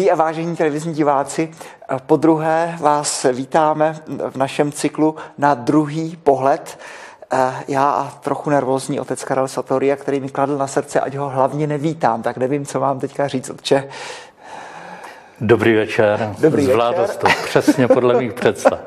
Milí a vážení televizní diváci, podruhé vás vítáme v našem cyklu Na druhý pohled. Já a trochu nervózní otec Karel Satoria, který mi kladl na srdce, ať ho hlavně nevítám, tak nevím, co mám teďka říct, otče. Dobrý večer. Zvládl jsi to přesně podle mých představ.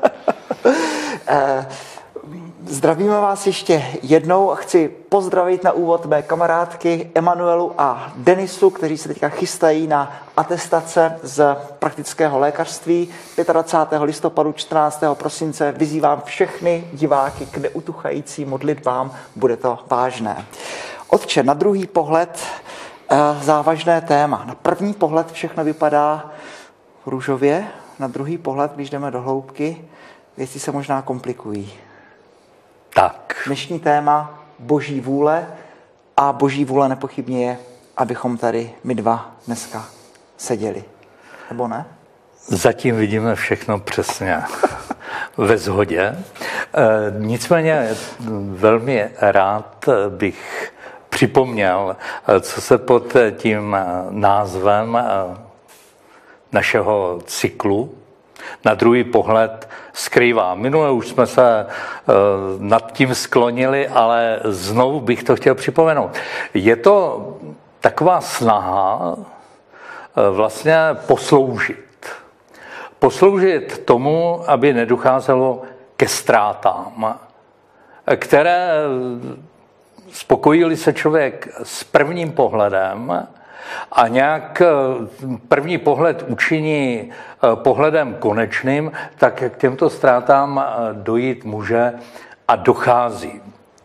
Zdravíme vás ještě jednou a chci pozdravit na úvod mé kamarádky Emanuelu a Denisu, kteří se teďka chystají na atestace z praktického lékařství. 25. listopadu, 14. prosince vyzývám všechny diváky k neutuchajícím modlitbám, bude to vážné. Otče, na druhý pohled závažné téma. Na první pohled všechno vypadá růžově, na druhý pohled, když jdeme do hloubky, věci se možná komplikují. Tak. Dnešní téma Boží vůle a Boží vůle nepochybně je, abychom tady my dva dneska seděli. Nebo ne? Zatím vidíme všechno přesně ve shodě. Nicméně velmi rád bych připomněl, co se pod tím názvem našeho cyklu Na druhý pohled skrývá. Minule už jsme se nad tím sklonili, ale znovu bych to chtěl připomenout. Je to taková snaha vlastně posloužit tomu, aby nedocházelo ke ztrátám, které spokojí se člověk s prvním pohledem a nějak první pohled učiní pohledem konečným, tak k těmto ztrátám dojít může a dochází.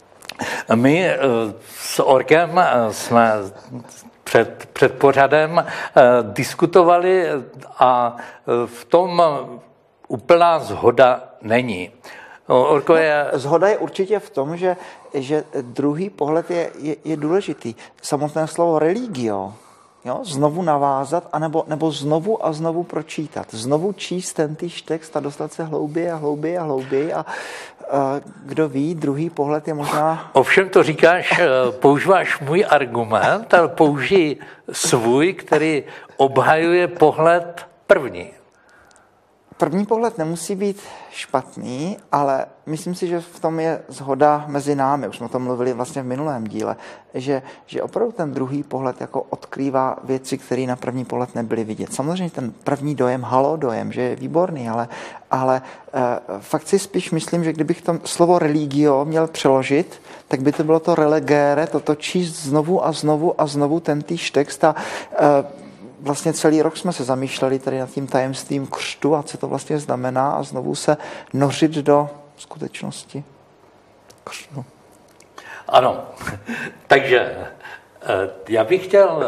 My s Orkem jsme před pořadem diskutovali a v tom úplná shoda není. Orko Shoda je určitě v tom, že druhý pohled je důležitý. Samotné slovo religio, jo, znovu navázat, nebo znovu a znovu pročítat. Znovu číst ten týž text a dostat se hlouběji a hlouběji a hlouběji a kdo ví, druhý pohled je možná... Ovšem to říkáš, používáš můj argument, ale použij svůj, který obhajuje pohled první. První pohled nemusí být špatný, ale myslím si, že v tom je shoda mezi námi. Už jsme o tom mluvili vlastně v minulém díle, že opravdu ten druhý pohled jako odkrývá věci, které na první pohled nebyly vidět. Samozřejmě ten první dojem, halo dojem, že je výborný, ale fakt si spíš myslím, že kdybych to slovo religio měl přeložit, tak by to bylo to relegere, toto číst znovu a znovu a znovu ten týž text a vlastně celý rok jsme se zamýšleli tady nad tím tajemstvím křtu a co to vlastně znamená a znovu se nořit do skutečnosti křtu. Ano, takže já bych chtěl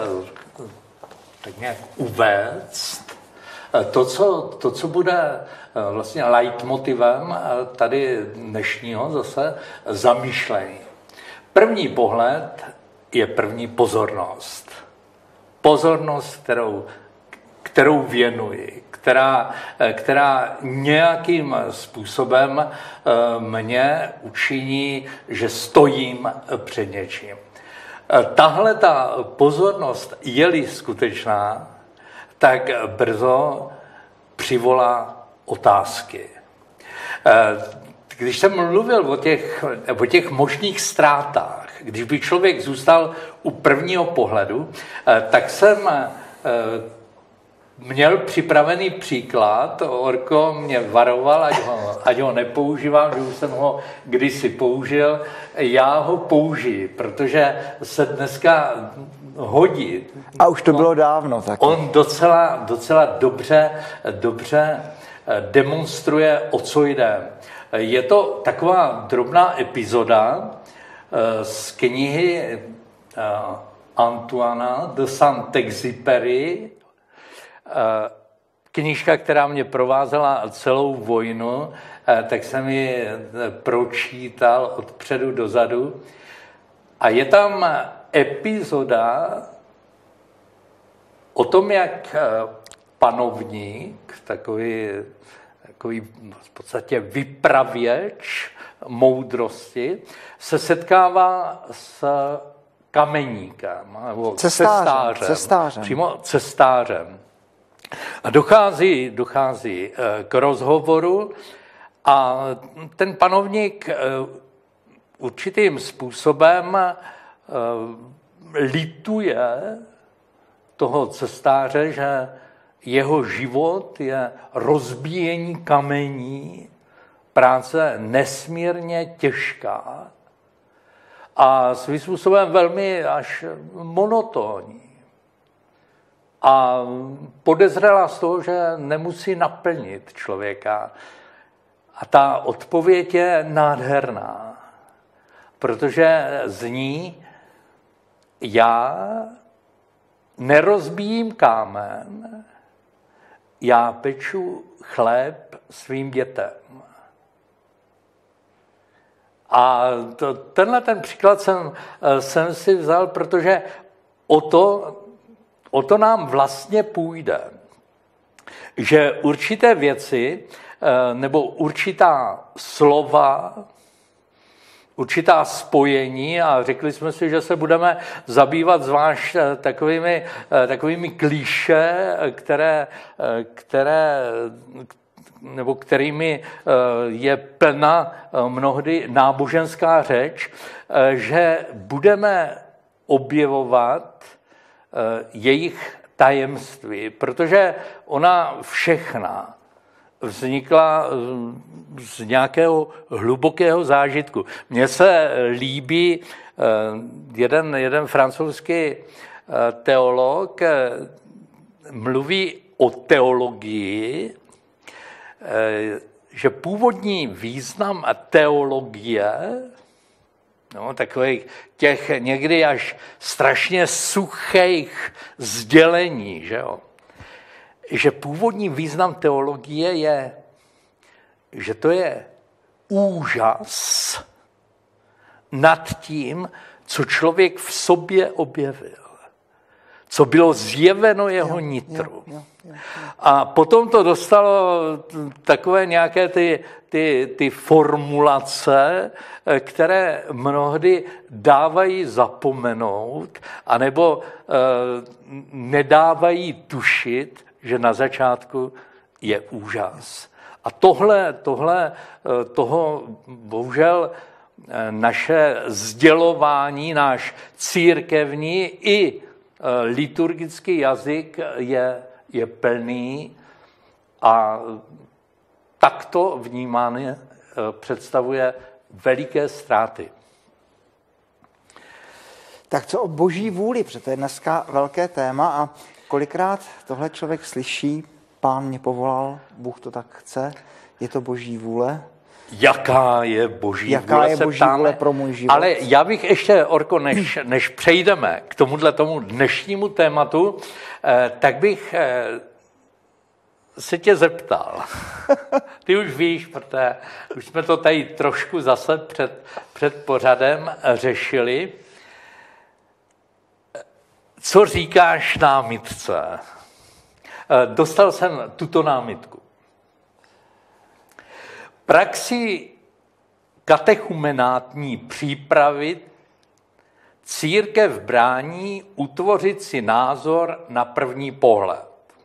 tak nějak uvést to, co bude vlastně leitmotivem tady dnešního zase zamýšlení. První pohled je první pozornost. Pozornost, kterou věnuji, která nějakým způsobem mě učiní, že stojím před něčím. Tahle ta pozornost, je-li skutečná, tak brzo přivolá otázky. Když jsem mluvil o těch možných ztrátách, když by člověk zůstal u prvního pohledu, tak jsem měl připravený příklad. Orko mě varoval, ať ho nepoužívám, že už jsem ho kdysi použil. Já ho použiji, protože se dneska hodí. A už to bylo dávno taky. On docela dobře demonstruje, o co jde. Je to taková drobná epizoda z knihy Antoana de Saint-Exupéry, knížka, která mě provázela celou vojnu, tak jsem ji pročítal od předu do zadu. A je tam epizoda o tom, jak panovník, takový v podstatě vypravěč moudrosti, se setkává s kameníkem, nebo cestářem. Přímo cestářem. A dochází k rozhovoru a ten panovník určitým způsobem lituje toho cestáře, že jeho život je rozbíjení kamení, práce nesmírně těžká a svým způsobem velmi až monotónní. A podezřela z toho, že nemusí naplnit člověka. A ta odpověď je nádherná, protože zní: já nerozbíjím kámen, já peču chléb svým dětem. A tenhle ten příklad jsem si vzal, protože o to nám vlastně půjde. Že určité věci nebo určitá slova, určitá spojení, a řekli jsme si, že se budeme zabývat zvlášť takovými klišé, kterými je plná mnohdy náboženská řeč, že budeme objevovat jejich tajemství, protože ona všechna vznikla z nějakého hlubokého zážitku. Mně se líbí jeden francouzský teolog, mluví o teologii, že původní význam teologie, takových těch někdy až strašně suchých sdělení, že původní význam teologie je, že to je úžas nad tím, co člověk v sobě objevil, co bylo zjeveno jeho nitru. A potom to dostalo takové nějaké ty formulace, které mnohdy dávají zapomenout, anebo nedávají tušit, že na začátku je úžas. A toho bohužel naše sdělování, náš církevní i liturgický jazyk je plný a takto vnímaný představuje veliké ztráty. Tak co o boží vůli, protože to je dneska velké téma a kolikrát tohle člověk slyší: Pán mě povolal, Bůh to tak chce, je to boží vůle? Jaká je boží vůle pro můj život? Ale já bych ještě, Orko, než přejdeme k tomu dnešnímu tématu, tak bych se tě zeptal. Ty už víš, protože už jsme to tady trošku zase před pořadem řešili. Co říkáš námitce? Dostal jsem tuto námitku. Praxi katechumenátní přípravy církev brání utvořit si názor na první pohled.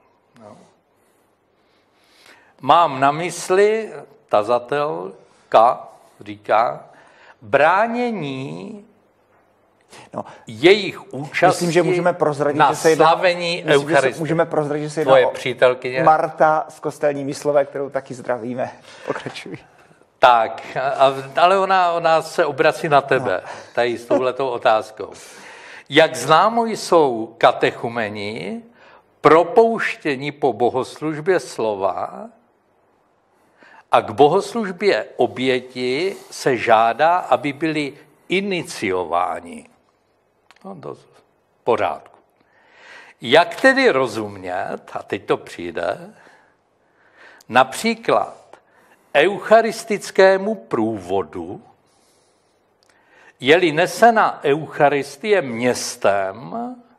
Mám na mysli, tazatelka říká, bránění jejich účasti. Myslím, že můžeme prozradit, na slavení Eucharistie. Můžeme prozradit, že se jedná přítelkyně Marta z Kostelní Myslové, kterou taky zdravíme. Pokračuj. Tak, ale ona se obrací na tebe, tady s touhletou otázkou. Jak známo jsou katechumeni propouštění po bohoslužbě slova a k bohoslužbě oběti se žádá, aby byli iniciováni. Do pořádku. Jak tedy rozumět, a teď to přijde, například eucharistickému průvodu, je-li nesena Eucharistie městem,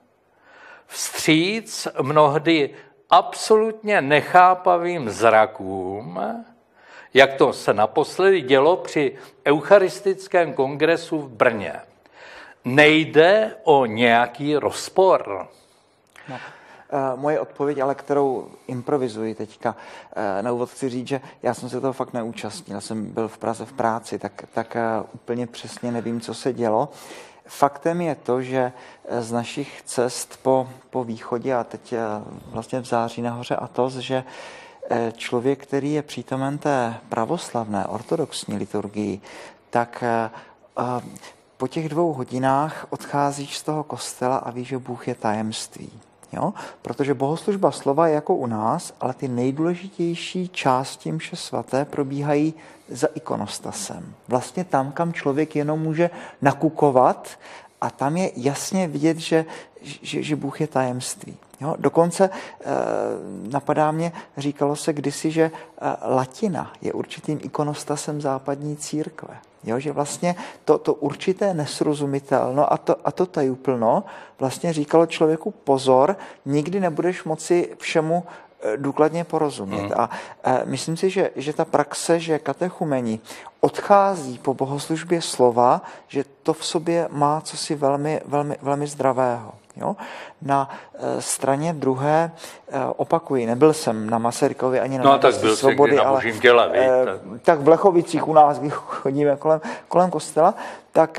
vstříc mnohdy absolutně nechápavým zrakům, jak to se naposledy dělo při eucharistickém kongresu v Brně. Nejde o nějaký rozpor. moje odpověď, ale kterou improvizuji teďka. Na úvod chci říct, že já jsem se toho fakt neúčastnil. Jsem byl v Praze v práci, tak úplně přesně nevím, co se dělo. Faktem je to, že z našich cest po východě a teď vlastně v září nahoře Athos, že člověk, který je přítomen té pravoslavné ortodoxní liturgii, tak po těch 2 hodinách odcházíš z toho kostela a víš, že Bůh je tajemství. Jo? Protože bohoslužba slova je jako u nás, ale ty nejdůležitější části mše svaté probíhají za ikonostasem. Vlastně tam, kam člověk jenom může nakukovat a tam je jasně vidět, že Bůh je tajemství. Jo? Dokonce napadá mě, říkalo se kdysi, že latina je určitým ikonostasem západní církve. Jo, že vlastně to určité nesrozumitelno a to tajuplno vlastně říkalo člověku pozor, nikdy nebudeš moci všemu důkladně porozumět. A myslím si, že ta praxe, že katechumeni odchází po bohoslužbě slova, že to v sobě má cosi velmi, velmi, velmi zdravého. Jo? Na straně druhé, opakuji, nebyl jsem na Masarykově ani na Náměstí Svobody, ale tak v Blechovicích u nás, když chodíme kolem kostela, tak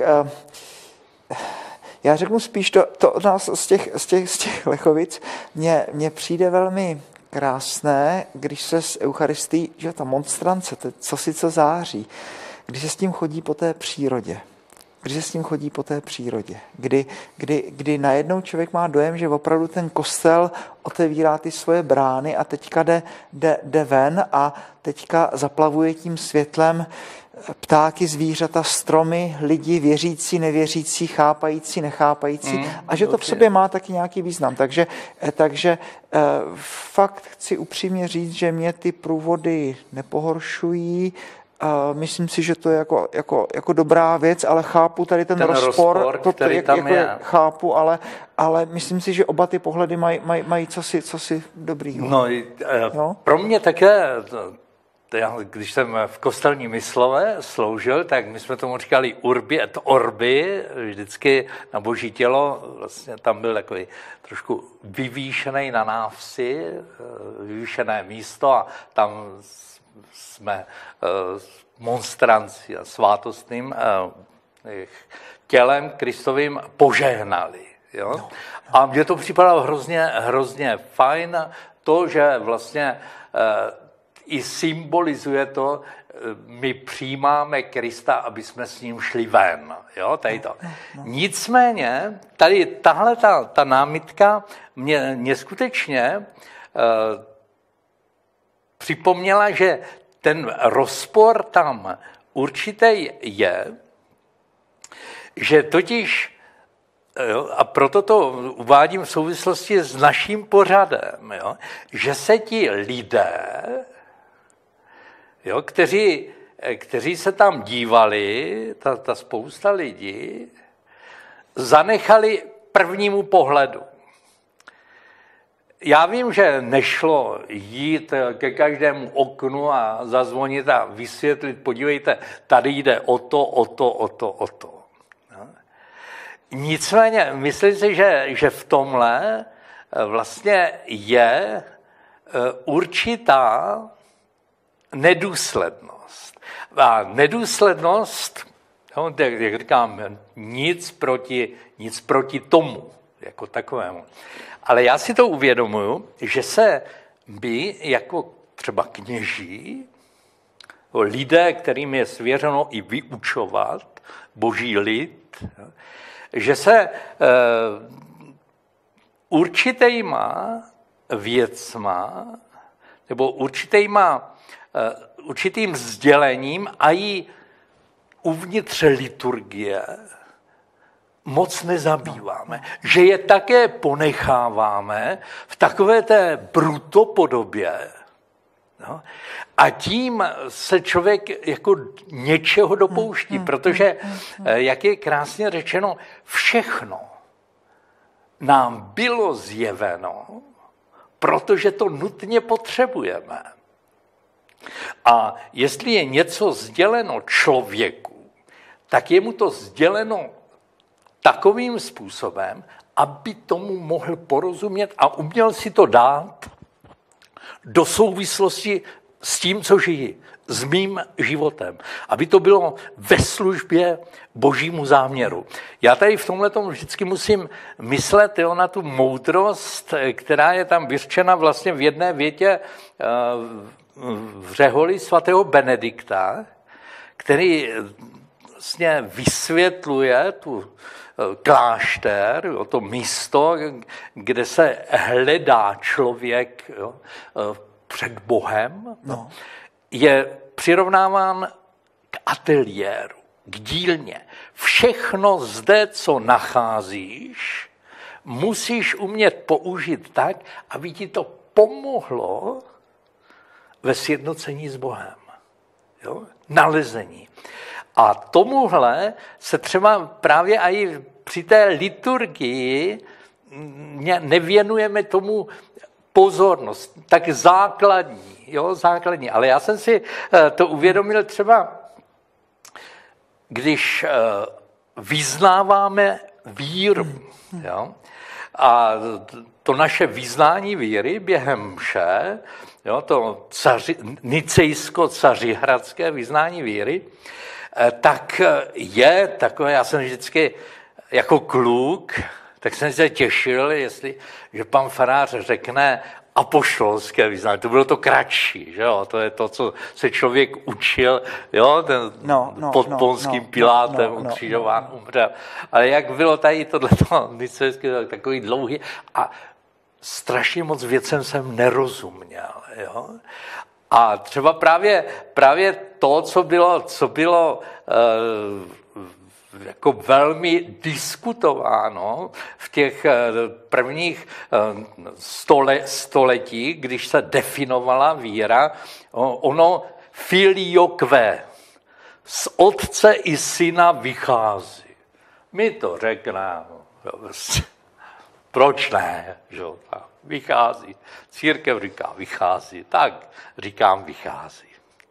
já řeknu spíš to od nás z těch Blechovic, mně přijde velmi krásné, když se s Eucharistií, že ta monstrance, to co září, když se s tím chodí po té přírodě. Kdy najednou člověk má dojem, že opravdu ten kostel otevírá ty svoje brány a teďka jde ven a teďka zaplavuje tím světlem ptáky, zvířata, stromy, lidi, věřící, nevěřící, chápající, nechápající a že to v sobě má taky nějaký význam. Takže fakt chci upřímně říct, že mě ty průvody nepohoršují. Myslím si, že to je jako dobrá věc, ale chápu tady ten rozpor který tam je. Chápu, ale myslím si, že oba ty pohledy mají cosi dobrýho. No, pro mě také, když jsem v kostelní myslove sloužil, tak my jsme tomu říkali urbi et orbi, vždycky na boží tělo, vlastně tam byl takový trošku vyvýšený na návsi, vyvýšené místo a tam jsme monstranci a svátostným tělem Kristovým požehnali. Jo? No. A mně to připadalo hrozně fajn, to, že vlastně i symbolizuje to, my přijímáme Krista, aby jsme s ním šli ven. Jo? Tady to. No. Nicméně, tady tahle ta námitka mě skutečně připomněla, že ten rozpor tam určitý je, že totiž, jo, a proto to uvádím v souvislosti s naším pořadem, jo, že se ti lidé, jo, kteří se tam dívali, ta spousta lidí, zanechali prvnímu pohledu. Já vím, že nešlo jít ke každému oknu a zazvonit a vysvětlit, podívejte, tady jde o to. No. Nicméně, myslím si, že v tomhle vlastně je určitá nedůslednost. A nedůslednost, jak říkám, nic proti tomu, jako takovému. Ale já si to uvědomuju, že se my jako třeba kněží, lidé, kterým je svěřeno i vyučovat boží lid, že se určitýma věcma nebo určitým sdělením a i uvnitř liturgie moc nezabýváme, že je také ponecháváme v takové té brutopodobě. No? A tím se člověk jako něčeho dopouští, protože, jak je krásně řečeno, všechno nám bylo zjeveno, protože to nutně potřebujeme. A jestli je něco sděleno člověku, tak je mu to sděleno takovým způsobem, aby tomu mohl porozumět a uměl si to dát do souvislosti s tím, co žijí, s mým životem. Aby to bylo ve službě božímu záměru. Já tady v tomhletom vždycky musím myslet na tu moudrost, která je tam vyřčena vlastně v jedné větě v řeholi svatého Benedikta, který vlastně vysvětluje tu klášter, to místo, kde se hledá člověk před Bohem, je přirovnáván k ateliéru, k dílně. Všechno zde, co nacházíš, musíš umět použít tak, aby ti to pomohlo ve sjednocení s Bohem. Jo? Nalezení. A tomuhle se třeba právě i při té liturgii nevěnujeme tomu pozornost, tak základní. Ale já jsem si to uvědomil třeba, když vyznáváme víru. Jo? A to naše vyznání víry během mše, jo, to nicejsko-cařihradské vyznání víry, tak je takové, já jsem vždycky jako kluk, tak jsem se těšil, že pan farář řekne apoštolské vyznání. To bylo to kratší, že jo? To je to, co se člověk učil, jo? Pod Ponským Pilátem ukřižován umřel. Ale jak bylo tady tohleto nicejské, takový dlouhý a strašně moc věcem jsem nerozuměl, jo? A třeba právě to, co bylo jako velmi diskutováno v těch prvních století, když se definovala víra, ono filioque, z otce i syna vychází. My to řekneme, proč ne, že? Vychází. Církev říká vychází, tak říkám vychází.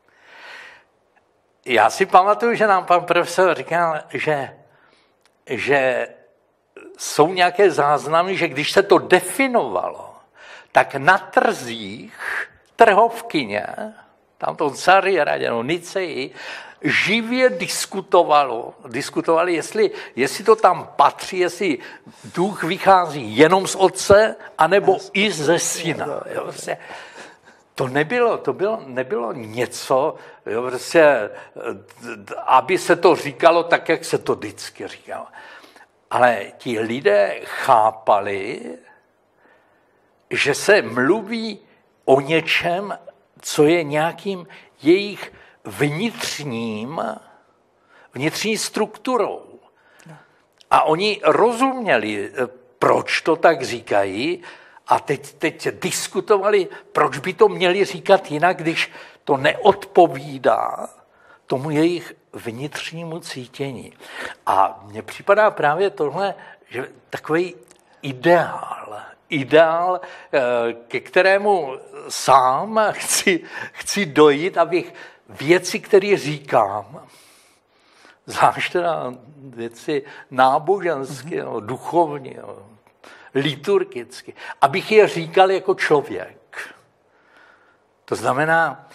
Já si pamatuju, že nám pan profesor říkal, že jsou nějaké záznamy, že když se to definovalo, tak na trzích trhovkyně, tam to Carihrádě, Niceji, živě diskutovali, jestli to tam patří, jestli duch vychází jenom z otce, anebo i ze syna. Jo, prostě. To nebylo něco, jo, prostě, aby se to říkalo tak, jak se to vždycky říkalo. Ale ti lidé chápali, že se mluví o něčem, co je nějakým jejich vnitřní strukturou. A oni rozuměli, proč to tak říkají, a teď diskutovali, proč by to měli říkat jinak, když to neodpovídá tomu jejich vnitřnímu cítění. A mně připadá právě tohle, že takový ideál, ke kterému sám chci dojít, abych věci, které říkám, zvlášť teda věci náboženské, duchovní, liturgicky, abych je říkal jako člověk. To znamená,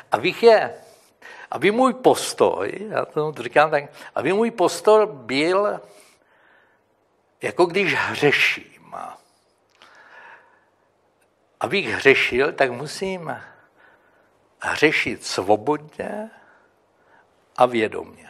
aby můj postoj, já to říkám tak, aby můj postoj byl, jako když hřeším. Abych hřešil, tak musím hřešit svobodně a vědomě.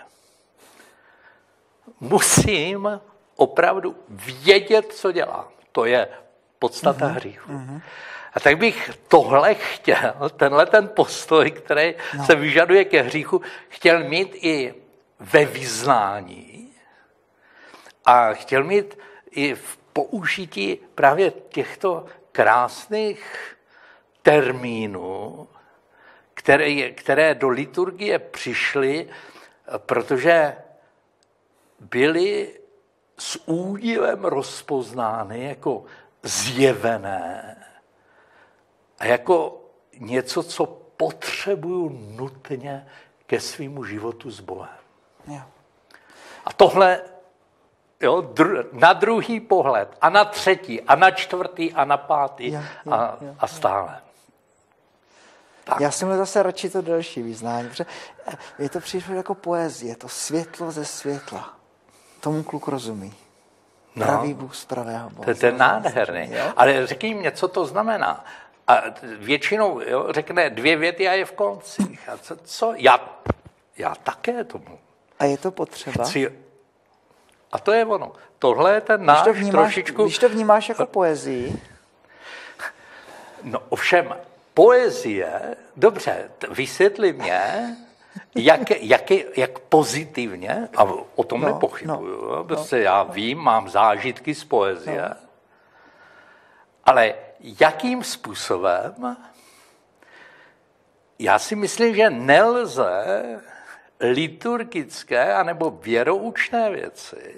Musím opravdu vědět, co dělám. To je podstata hříchu. A tak bych tohle chtěl, ten postoj, který se vyžaduje ke hříchu, chtěl mít i ve vyznání a chtěl mít i v použití právě těchto krásných termínů, které do liturgie přišly, protože byly s údivem rozpoznány jako zjevené a jako něco, co potřebuju nutně ke svému životu s Bohem. Jo. A tohle Jo, na druhý pohled a na třetí a na čtvrtý a na pátý a stále. Tak. Já jsem měl zase radši to delší vyznání, protože je to příliš jako poezie, to světlo ze světla. Tomu kluk rozumí. Pravý Bůh z pravého Boha. To je nádherný. Ale řekni mě, co to znamená. A většinou řekne 2 věty a je v koncích. A co? Já také tomu. A je to potřeba? A to je ono. Tohle je ten náš trošičku... Když to vnímáš jako poezii? No ovšem, poezie, dobře, vysvětli mě, jak pozitivně, a o tom nepochybuju, protože já vím, mám zážitky z poezie, ale jakým způsobem, já si myslím, že nelze liturgické anebo věroučné věci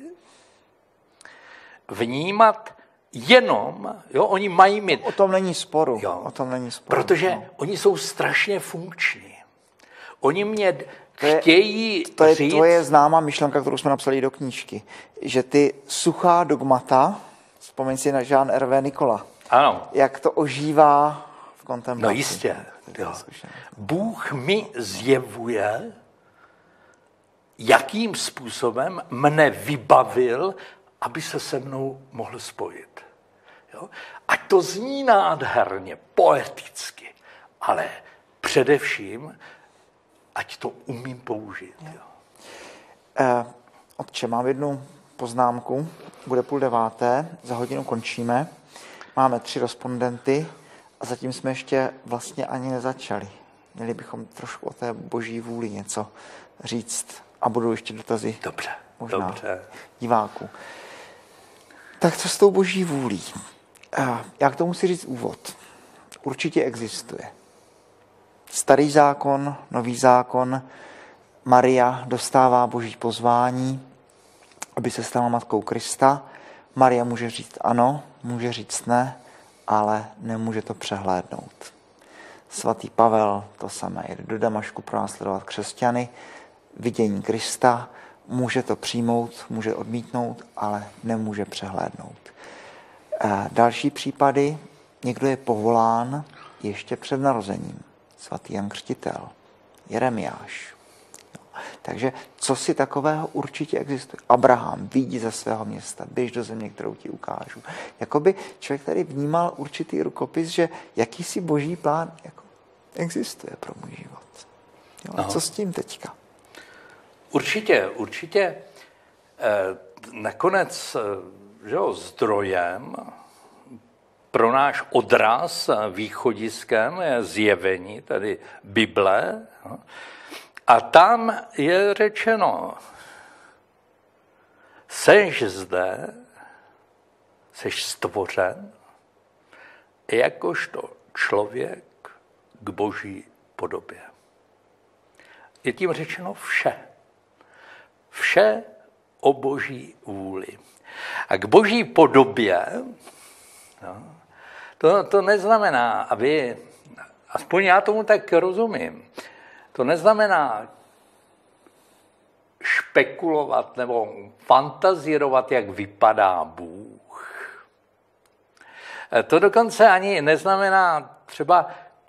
vnímat jenom, oni mají mít... O tom není sporu. Protože oni jsou strašně funkční. Oni mě chtějí říct... To je známá myšlenka, kterou jsme napsali do knížky, že ty suchá dogmata, vzpomeň si na Jean Hervé Nicola, ano. Jak to ožívá v kontemplaci. No jistě. Bůh mi zjevuje, jakým způsobem mne vybavil, aby se se mnou mohl spojit. Jo? Ať to zní nádherně, poeticky, ale především, ať to umím použít. Jo? Otče, mám jednu poznámku, bude 8:30, za hodinu končíme, máme 3 respondenty a zatím jsme ještě vlastně ani nezačali. Měli bychom trošku o té boží vůli něco říct a budou ještě dotazy. Dobře. Diváků. Tak co s tou boží vůlí? Já k tomu si říct úvod. Určitě existuje. Starý zákon, nový zákon, Maria dostává boží pozvání, aby se stala matkou Krista. Maria může říct ano, může říct ne, ale nemůže to přehlédnout. Svatý Pavel to samé, jde do Damašku pronásledovat křesťany, vidění Krista, může to přijmout, může odmítnout, ale nemůže přehlédnout. Další případy, někdo je povolán ještě před narozením. Svatý Jan Křtitel, Jeremiáš. Takže co si takového určitě existuje? Abraham, vyjdi ze svého města, běž do země, kterou ti ukážu. Jakoby člověk tady vnímal určitý rukopis, že jakýsi boží plán jako existuje pro můj život. Jo, co s tím teďka? Určitě. Nakonec zdrojem pro náš odraz, východiskem je zjevení, tedy Bible. A tam je řečeno, seš zde, seš stvořen, jakožto člověk k boží podobě. Je tím řečeno vše. Vše o boží vůli. A k boží podobě, to neznamená, aby, aspoň já tomu tak rozumím, to neznamená špekulovat nebo fantazírovat, jak vypadá Bůh. To dokonce ani neznamená třeba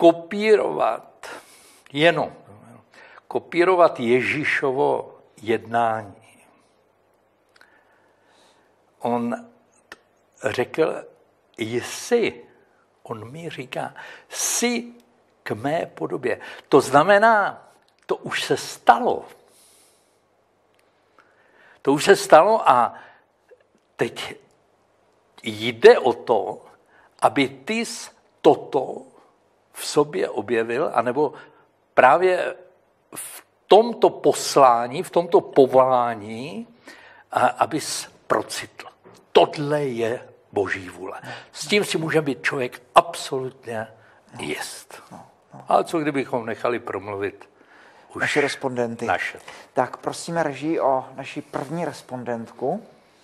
kopírovat Ježíšovo jednání. On řekl, on mi říká, jsi k mé podobě. To znamená, to už se stalo. To už se stalo a teď jde o to, aby ty toto v sobě objevil, anebo právě v tomto poslání, v tomto povolání, abys procitl. Tohle je boží vůle. S tím si může být člověk absolutně jist. Ale co kdybychom nechali promluvit už naše respondenty. Naše. Tak prosíme režii o naši první respondentku.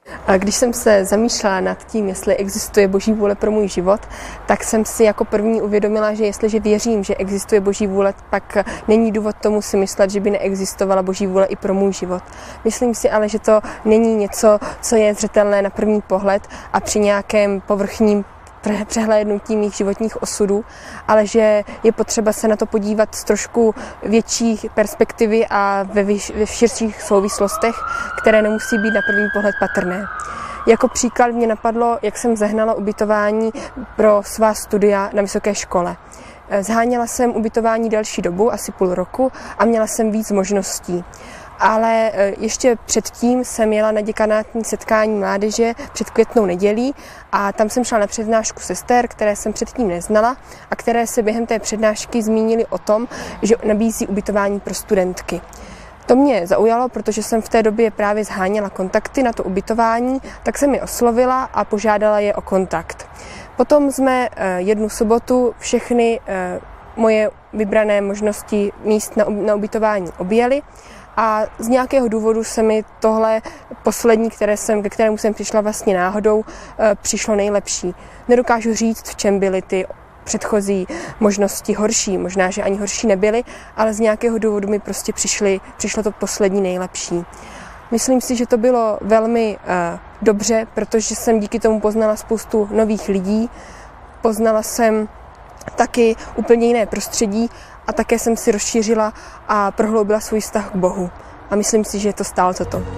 A když jsem se zamýšlela nad tím, jestli existuje Boží vůle pro můj život, tak jsem si jako první uvědomila, že jestliže věřím, že existuje Boží vůle, pak není důvod tomu si myslet, že by neexistovala Boží vůle i pro můj život. Myslím si ale, že to není něco, co je zřetelné na první pohled a při nějakém povrchním přehlédnutí mých životních osudů, ale že je potřeba se na to podívat z trošku větší perspektivy a ve širších souvislostech, které nemusí být na první pohled patrné. Jako příklad mě napadlo, jak jsem sehnala ubytování pro svá studia na vysoké škole. Zháněla jsem ubytování delší dobu, asi půl roku, a měla jsem víc možností. Ale ještě předtím jsem jela na děkanátní setkání mládeže před Květnou nedělí a tam jsem šla na přednášku sester, které jsem předtím neznala a které se během té přednášky zmínily o tom, že nabízí ubytování pro studentky. To mě zaujalo, protože jsem v té době právě zháněla kontakty na to ubytování, tak jsem je oslovila a požádala je o kontakt. Potom jsme jednu sobotu všechny moje vybrané možnosti míst na ubytování objeli. A z nějakého důvodu se mi tohle poslední, ke kterému jsem přišla vlastně náhodou, přišlo nejlepší. Nedokážu říct, v čem byly ty předchozí možnosti horší. Možná, že ani horší nebyly, ale z nějakého důvodu mi prostě přišlo to poslední nejlepší. Myslím si, že to bylo velmi dobře, protože jsem díky tomu poznala spoustu nových lidí. Poznala jsem taky úplně jiné prostředí a také jsem si rozšířila a prohloubila svůj vztah k Bohu. A myslím si, že to stálo za to.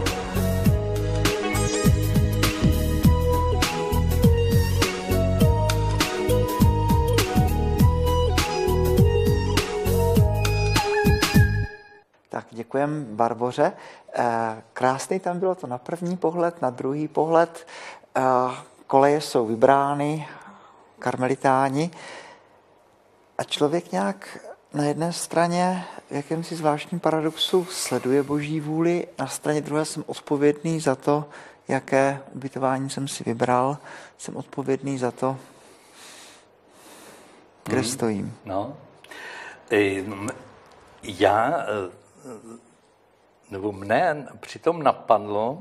Tak děkujem Barboře. Krásný tam bylo to na první pohled, na druhý pohled. Koleje jsou vybrány, karmelitáni. A člověk nějak na jedné straně v jakémsi zvláštním paradoxu sleduje Boží vůli, na straně druhé jsem odpovědný za to, jaké ubytování jsem si vybral, jsem odpovědný za to, kde stojím. No. Mne přitom napadlo,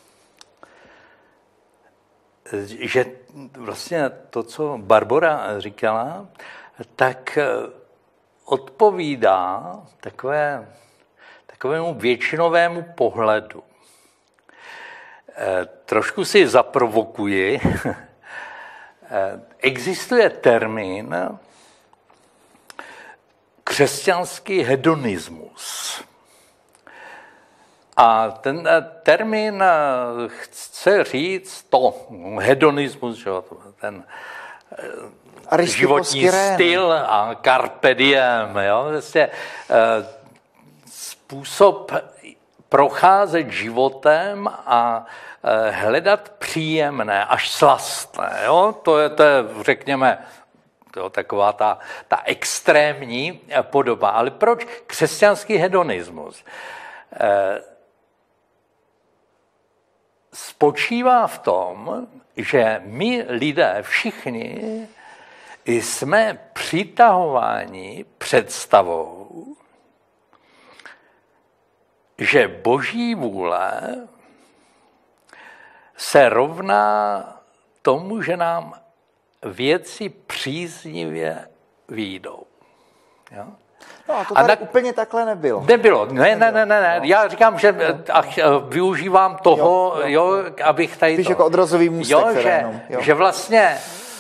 že vlastně to, co Barbora říkala, tak odpovídá takovému většinovému pohledu. Trošku si zaprovokuji. Existuje termín křesťanský hedonismus. A ten termín chce říct hedonismus, že ten životní styl a carpe diem, jo? Vlastně, způsob procházet životem a hledat příjemné, až slastné. Jo? To je, řekněme, taková ta extrémní podoba. Ale proč křesťanský hedonismus? Spočívá v tom, že my lidé všichni jsme přitahováni představou, že Boží vůle se rovná tomu, že nám věci příznivě vyjdou. Jo? No a to tady úplně takhle nebylo. Nebylo. Ne. Já říkám, že využívám toho, jo, abych tady Víš, jako odrazový můstek. Že vlastně,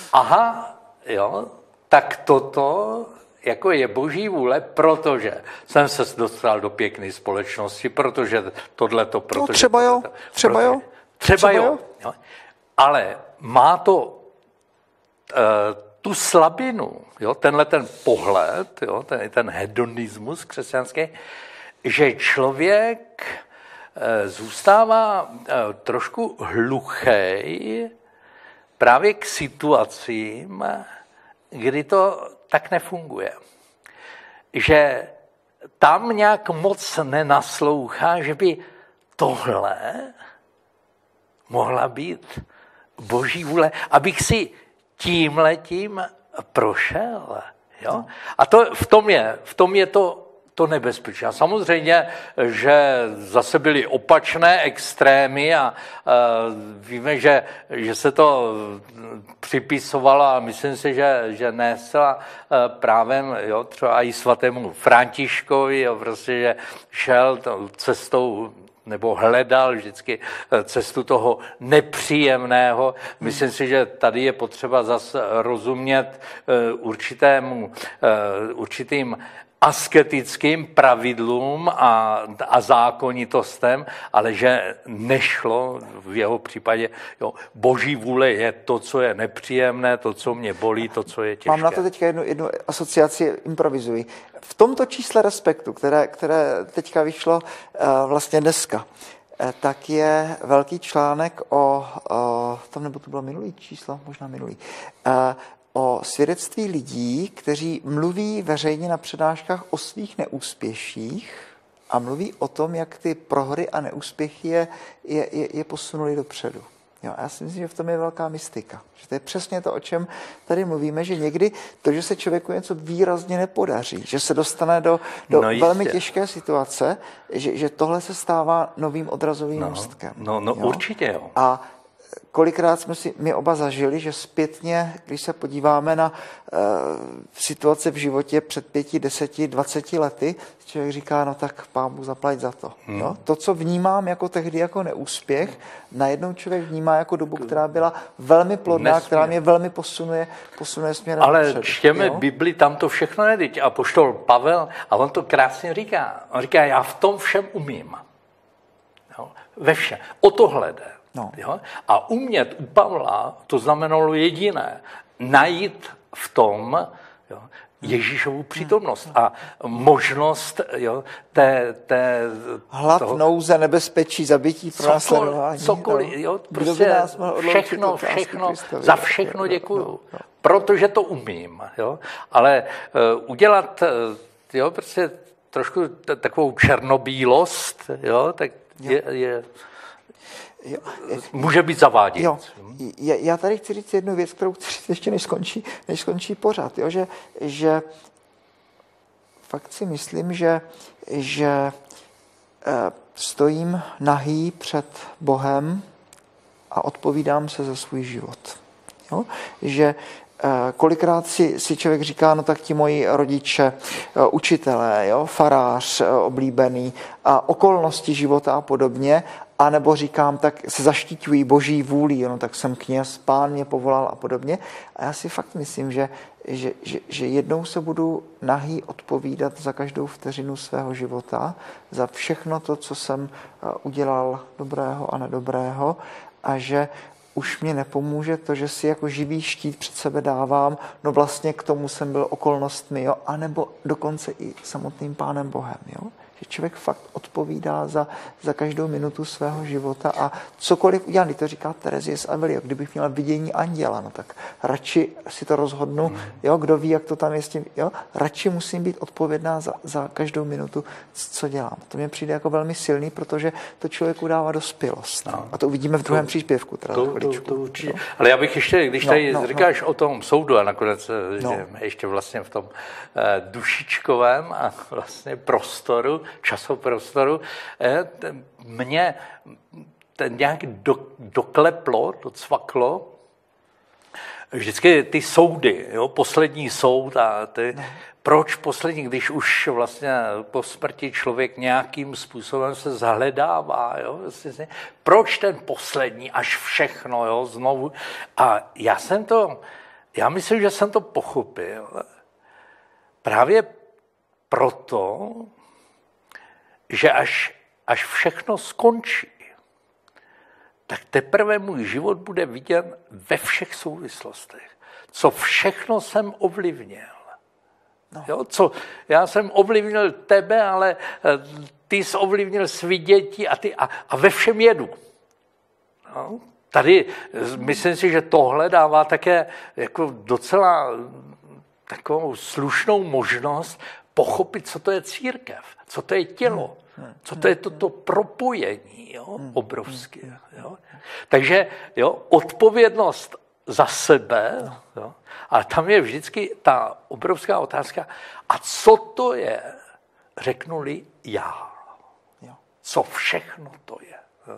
tak toto jako je Boží vůle, protože jsem se dostal do pěkné společnosti, protože tohleto, protože... No, třeba jo. Třeba jo. Ale má to tu slabinu, jo, tenhle ten pohled, jo, ten hedonismus křesťanský, že člověk zůstává trošku hluchý právě k situacím, kdy to tak nefunguje. Že tam nějak moc nenaslouchá, že by tohle mohla být Boží vůle, abych si tímhletím prošel. Jo? A v tom je to to nebezpečí. A samozřejmě, že zase byly opačné extrémy a víme, že se to připisovalo a myslím si, že ne zcela právem, jo, třeba i svatému Františkovi, jo, prostě, že šel cestou nebo hledal vždycky cestu toho nepříjemného. Myslím si, že tady je potřeba zase rozumět určitým asketickým pravidlům a zákonitostem, ale že nešlo v jeho případě, jo, boží vůle je to, co je nepříjemné, to, co mě bolí, to, co je těžké. Mám na to teďka jednu asociaci, improvizuji. V tomto čísle Respektu, které teďka vyšlo vlastně dneska, tak je velký článek tam nebo to bylo minulý číslo, možná minulý, o svědectví lidí, kteří mluví veřejně na přednáškách o svých neúspěších a mluví o tom, jak ty prohry a neúspěchy je posunuli dopředu. Jo, já si myslím, že v tom je velká mystika. Že to je přesně to, o čem tady mluvíme, že někdy to, že se člověku něco výrazně nepodaří, že se dostane do velmi těžké situace, že tohle se stává novým odrazovým můstkem. No určitě jo. A kolikrát jsme si my oba zažili, že zpětně, když se podíváme na situace v životě před 5, 10, 20 lety, člověk říká, no tak Pán Bůh zaplať za to. No, to, co vnímám jako tehdy jako neúspěch, najednou člověk vnímá jako dobu, která byla velmi plodná, která mě velmi posunuje směrem ale dopředu. čtěme Bibli, tam to všechno nedyť. A apoštol Pavel, a on to krásně říká. On říká, já v tom všem umím. Jo? Ve všem. O tohle jde. No. Jo? A umět u Pavla, to znamenalo jediné, najít v tom, jo, Ježíšovu přítomnost a možnost, jo, hlad, nouze, nebezpečí, zabití, pronásledování. Cokoliv, jo, prostě všechno, za všechno děkuju, protože to umím, jo, ale udělat, jo, prostě trošku takovou černobílost, jo, tak může být zavádět. Jo. Já tady chci říct jednu věc, kterou chci říct ještě než skončí pořád. Jo? Že fakt si myslím, že stojím nahý před Bohem a odpovídám se za svůj život. Jo? Že kolikrát si člověk říká, no tak ti moji rodiče, učitelé, jo, farář oblíbený a okolnosti života a podobně, a nebo říkám, tak se zaštiťují boží vůlí, no tak jsem kněz, Pán mě povolal a podobně. A já si fakt myslím, že jednou se budu nahý odpovídat za každou vteřinu svého života, za všechno to, co jsem udělal dobrého a nedobrého, a že už mě nepomůže to, že si jako živý štít před sebe dávám, no vlastně k tomu jsem byl okolnostmi, jo, anebo dokonce i samotným Pánem Bohem, jo. Že člověk fakt odpovídá za každou minutu svého života a cokoliv udělám, to říká Terezie z Avilia, kdybych měla vidění anděla, no tak radši si to rozhodnu, jo, kdo ví, jak to tam je s tím, jo, radši musím být odpovědná za každou minutu, co dělám. To mě přijde jako velmi silný, protože to člověku dává dospělost. No. A to uvidíme v druhém příspěvku. Teda to určitě. Ale já bych ještě, když tady říkáš o tom soudu a nakonec ještě vlastně v tom dušičkovém a vlastně prostoru, časoprostoru, mě nějak dokleplo, docvaklo, vždycky ty soudy, jo, poslední soud a proč poslední, když už vlastně po smrti člověk nějakým způsobem se zahledává, jo, proč ten poslední, až všechno, jo, znovu. A já myslím, že jsem to pochopil právě proto, že až všechno skončí, tak teprve můj život bude viděn ve všech souvislostech. Co všechno jsem ovlivnil. No. Jo, já jsem ovlivnil tebe, ale ty jsi ovlivnil svý děti a ve všem jedu. No, tady myslím si, že tohle dává také jako docela takovou slušnou možnost pochopit, co to je církev, co to je tělo, co to je toto propojení, jo, obrovské. Jo. Takže jo, odpovědnost za sebe, jo, ale tam je vždycky ta obrovská otázka, a co to je řeknu-li já. Jo. Co všechno to je.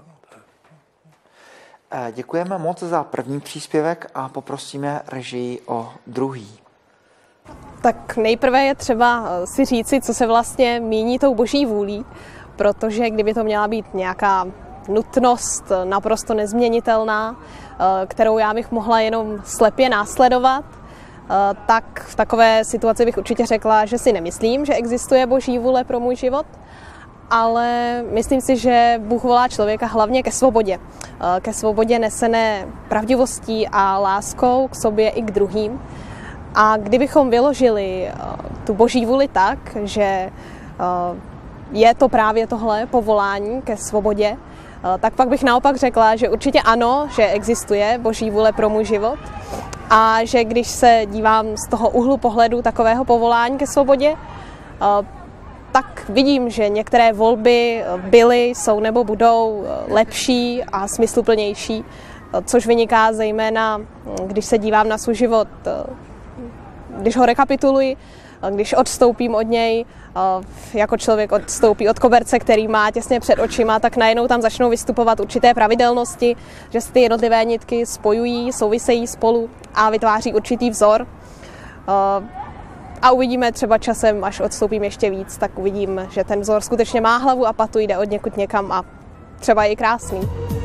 Děkujeme moc za první příspěvek a poprosíme režii o druhý. Tak nejprve je třeba si říci, co se vlastně míní tou boží vůlí, protože kdyby to měla být nějaká nutnost naprosto nezměnitelná, kterou já bych mohla jenom slepě následovat, tak v takové situaci bych určitě řekla, že si nemyslím, že existuje boží vůle pro můj život, ale myslím si, že Bůh volá člověka hlavně ke svobodě. Ke svobodě nesené pravdivostí a láskou k sobě i k druhým. A kdybychom vyložili tu boží vůli tak, že je to právě tohle povolání ke svobodě, tak pak bych naopak řekla, že určitě ano, že existuje boží vůle pro můj život a že když se dívám z toho úhlu pohledu takového povolání ke svobodě, tak vidím, že některé volby byly, jsou nebo budou lepší a smysluplnější, což vyniká zejména, když se dívám na svůj život, když ho rekapituluji, když odstoupím od něj, jako člověk odstoupí od koberce, který má těsně před očima, tak najednou tam začnou vystupovat určité pravidelnosti, že se ty jednotlivé nitky spojují, souvisejí spolu a vytváří určitý vzor. A uvidíme třeba časem, až odstoupím ještě víc, tak uvidím, že ten vzor skutečně má hlavu a patu, jde od někud někam a třeba je i krásný.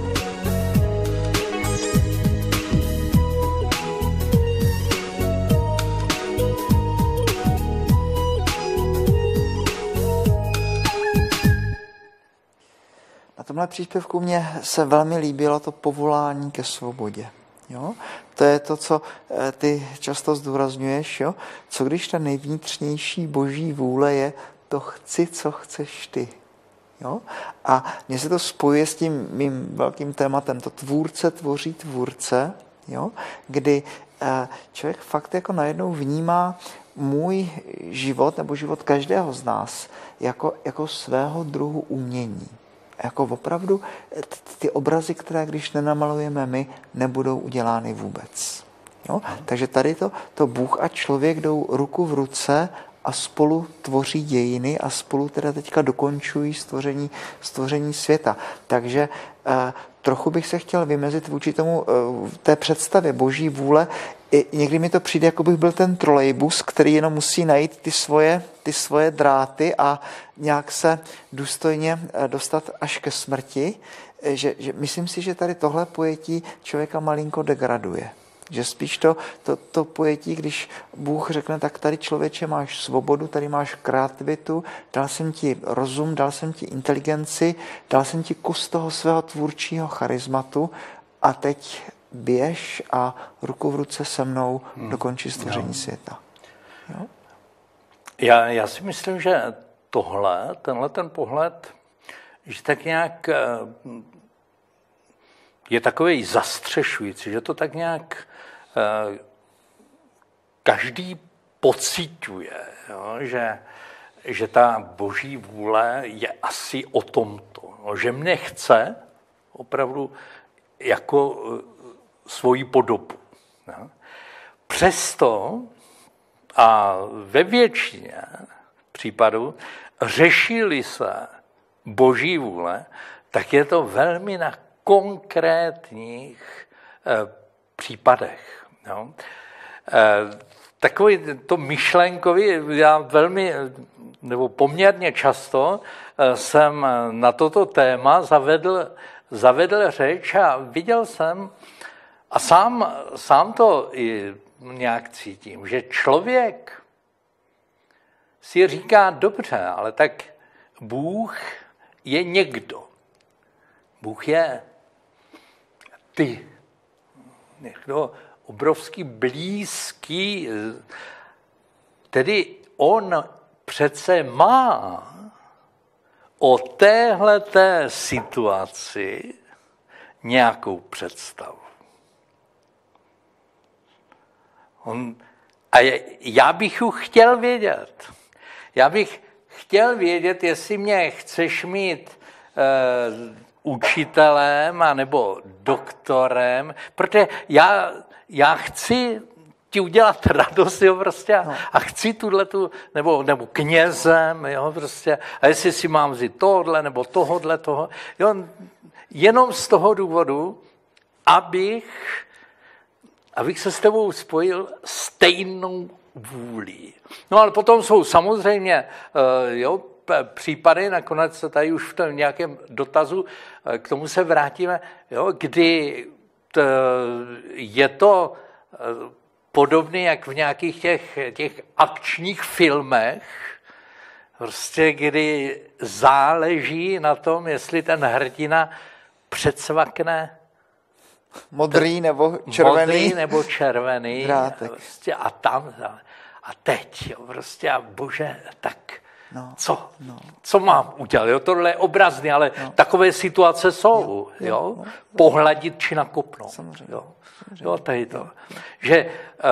Na tomhle příspěvku mě se velmi líbilo to povolání ke svobodě. Jo? To je to, co ty často zdůrazňuješ. Jo? Co když ta nejvnitřnější boží vůle je to chci, co chceš ty. Jo? A mně se to spojuje s tím mým velkým tématem, to tvůrce tvoří tvůrce, jo? Kdy člověk fakt jako najednou vnímá můj život nebo život každého z nás jako svého druhu umění. Jako opravdu ty obrazy, které když nenamalujeme my, nebudou udělány vůbec. Jo? Takže tady to Bůh a člověk jdou ruku v ruce a spolu tvoří dějiny a spolu teda teďka dokončují stvoření světa. Takže trochu bych se chtěl vymezit vůči tomu té představě boží vůle. Někdy mi to přijde, jako bych byl ten trolejbus, který jenom musí najít ty svoje dráty a nějak se důstojně dostat až ke smrti. Že myslím si, že tady tohle pojetí člověka malinko degraduje. Že spíš to pojetí, když Bůh řekne, tak tady člověče máš svobodu, tady máš kreativitu, dal jsem ti rozum, dal jsem ti inteligenci, dal jsem ti kus toho svého tvůrčího charizmatu a teď běž a ruku v ruce se mnou dokončí stvoření světa. Jo? Já si myslím, že tenhle ten pohled, že tak nějak je takový zastřešující, že to tak nějak každý pociťuje, jo? Že ta boží vůle je asi o tomto, že mě chce opravdu jako svoji podobu. Jo? Přesto a ve většině případů řešili se boží vůle, tak je to velmi na konkrétních případech. Jo? Takový to myšlenkový, já velmi, nebo poměrně často jsem na toto téma zavedl řeč a viděl jsem, a sám to i nějak cítím, že člověk si říká dobře, ale tak Bůh je někdo. Bůh je ty. Někdo obrovský blízký. Tedy on přece má o téhleté situaci nějakou představu. Já bych ju chtěl vědět. Já bych chtěl vědět, jestli mě chceš mít učitelem anebo doktorem, protože já chci ti udělat radost, jo, prostě, a chci tuhletu, nebo knězem, jo, prostě, a jestli si mám vzít tohle, nebo tohodle, toho, jo, jenom z toho důvodu, abych se s tebou spojil stejnou vůlí. No ale potom jsou samozřejmě, jo, případy, nakonec tady už v tom nějakém dotazu, k tomu se vrátíme, jo, kdy je to podobné, jak v nějakých těch akčních filmech, prostě kdy záleží na tom, jestli ten hrdina předsvakne modrý nebo červený drátek. Prostě a teď, jo, prostě a bože, tak co mám udělat? Jo, tohle je obrazný, ale takové situace jsou. Jo? Pohladit či nakopnout. Samozřejmě. Jo, tady to. Že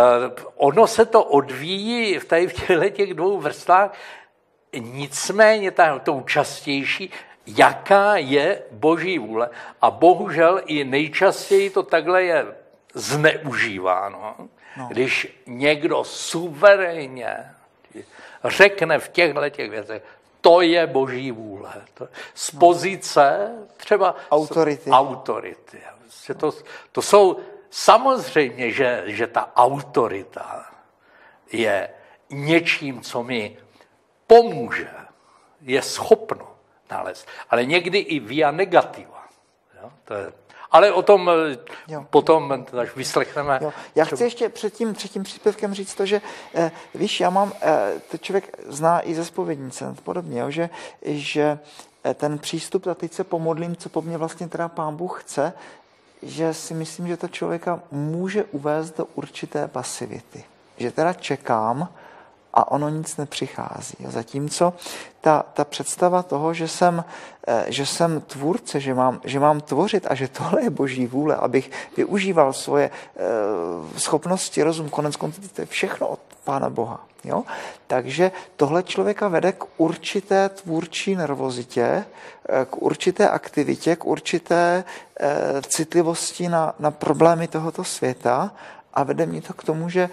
ono se to odvíjí v těch dvou vrstvách, nicméně to častější, jaká je Boží vůle. A bohužel i nejčastěji to takhle je zneužíváno. Když někdo suverénně řekne v těchto věcech, to je Boží vůle. Z pozice třeba autority. To jsou samozřejmě, že ta autorita je něčím, co mi pomůže, je schopno nalézt, ale někdy i via negativa. Jo? To je, ale o tom potom, až vyslechneme. Jo. Já chci ještě před tím třetím příspěvkem říct to, že víš, já mám, to člověk zná i ze zpovědnice, podobně, jo, že ten přístup, a teď se pomodlím, co po mně vlastně teda Pán Bůh chce, že si myslím, že to člověka může uvést do určité pasivity. Že teda čekám a ono nic nepřichází. Zatímco ta představa toho, že jsem tvůrce, že mám tvořit a že tohle je Boží vůle, abych využíval svoje schopnosti, rozum, konec konců, to je všechno od Pána Boha. Jo? Takže tohle člověka vede k určité tvůrčí nervozitě, k určité aktivitě, k určité citlivosti na problémy tohoto světa a vede mě to k tomu, že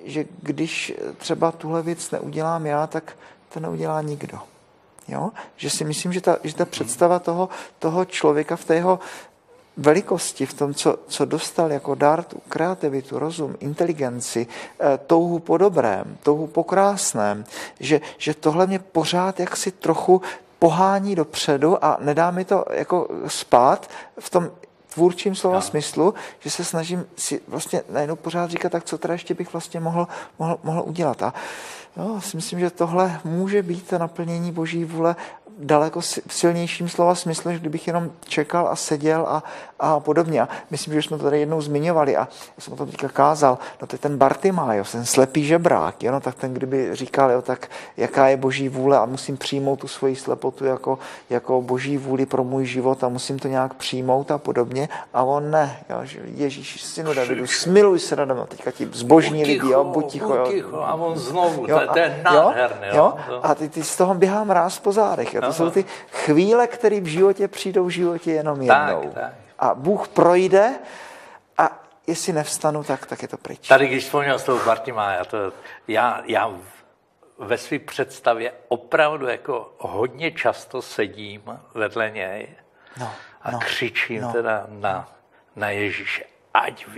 když třeba tuhle věc neudělám já, tak to neudělá nikdo. Jo? Že si myslím, že ta představa toho člověka v té jeho velikosti, v tom, co dostal jako dar, tu kreativitu, rozum, inteligenci, touhu po dobrém, touhu po krásném, že tohle mě pořád jaksi trochu pohání dopředu a nedá mi to jako spát v tom tvůrčím slova smyslu, že se snažím si vlastně najednou pořád říkat, tak co teda ještě bych vlastně mohl udělat. A si myslím, že tohle může být to naplnění Boží vůle daleko silnějším slova smyslu, než kdybych jenom čekal a seděl a podobně. A myslím, že jsme to tady jednou zmiňovali a já jsem o tom teďka kázal, no to je ten Bartimájos, ten slepý žebrák, jo? No, tak ten kdyby říkal, jo, tak jaká je Boží vůle a musím přijmout tu svoji slepotu jako Boží vůli pro můj život a musím to nějak přijmout a podobně. A on ne, jo? Že Ježíš, synu Davidu, smiluj se nade mnou, teďka ti zbožní lidi, jo? Buď ticho. Jo? A on znovu, to je nádherný. Jo? A ty z toho běhá mráz po zádech. Jo? To jsou ty chvíle, které v životě přijdou v životě jenom jednou. Tak. A Bůh projde a jestli nevstanu, tak je to pryč. Tady, když vzpomněl z toho Bartimája, já ve své představě opravdu jako hodně často sedím vedle něj a křičím teda na Ježíše, ať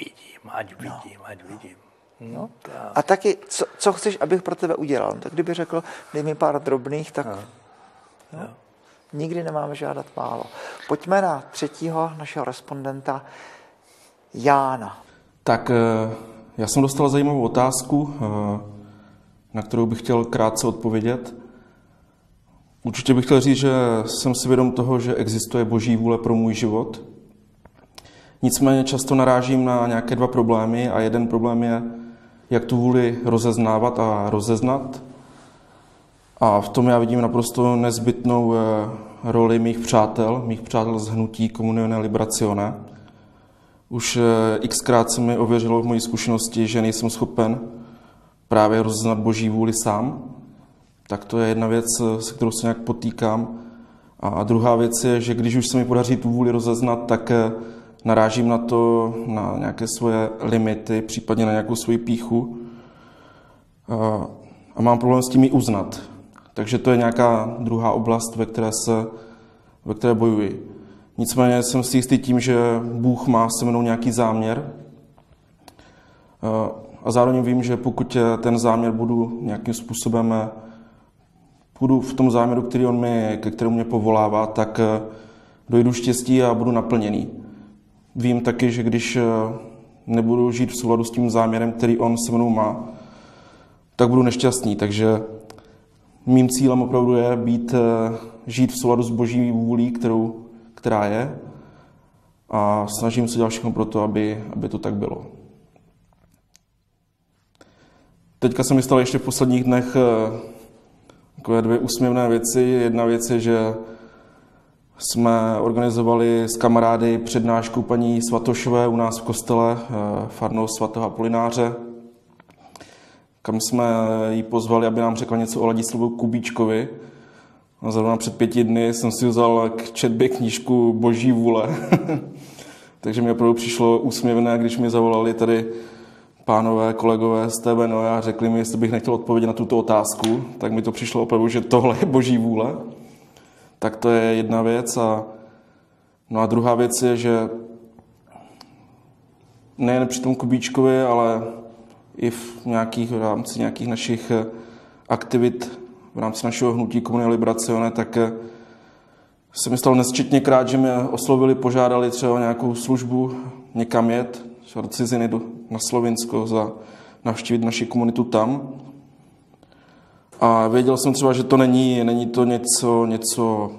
vidím. No. A taky, co chceš, abych pro tebe udělal? Tak kdyby řekl, dej mi pár drobných, tak nikdy nemáme žádat málo. Pojďme na třetího našeho respondenta, Jána. Tak já jsem dostal zajímavou otázku, na kterou bych chtěl krátce odpovědět. Určitě bych chtěl říct, že jsem si vědom toho, že existuje Boží vůle pro můj život. Nicméně často narážím na nějaké dva problémy a jeden problém je, jak tu vůli rozeznávat a rozeznat. A v tom já vidím naprosto nezbytnou roli mých přátel z hnutí Comunione Liberazione. Už xkrát se mi ověřilo v mojí zkušenosti, že nejsem schopen právě rozeznat Boží vůli sám. Tak to je jedna věc, se kterou se nějak potýkám. A druhá věc je, že když už se mi podaří tu vůli rozeznat, tak narážím na to, na nějaké svoje limity, případně na nějakou svoji pýchu a mám problém s tím ji uznat. Takže to je nějaká druhá oblast, ve které bojuji. Nicméně jsem si jistý tím, že Bůh má se mnou nějaký záměr a zároveň vím, že pokud ten záměr budu nějakým způsobem půjdu v tom záměru, ke kterému mě povolává, tak dojdu štěstí a budu naplněný. Vím taky, že když nebudu žít v souladu s tím záměrem, který on se mnou má, tak budu nešťastný. Takže mým cílem opravdu je žít v souladu s Boží vůlí, která je, a snažím se dělat všechno pro to, aby to tak bylo. Teďka se mi stalo ještě v posledních dnech takové dvě úsměvné věci. Jedna věc je, že jsme organizovali s kamarády přednášku paní Svatošové u nás v kostele, farnost svatého Apolináře, kam jsme ji pozvali, aby nám řekla něco o Ladislavu Kubíčkovi. A zrovna před 5 dny jsem si vzal k četbě knížku Boží vůle. Takže mi opravdu přišlo úsměvné, když mi zavolali tady pánové, kolegové z TVN a řekli mi, jestli bych nechtěl odpovědět na tuto otázku, tak mi to přišlo opravdu, že tohle je Boží vůle. Tak to je jedna věc. No a druhá věc je, že nejen při tom Kubíčkovi, ale i v rámci nějakých našich aktivit, v rámci našeho hnutí Communia Liberazione, tak se mi stalo nesčetněkrát, že mě oslovili, požádali třeba nějakou službu někam jet, třeba do ciziny, na Slovinsko, navštívit naši komunitu tam. A věděl jsem třeba, že to není to něco,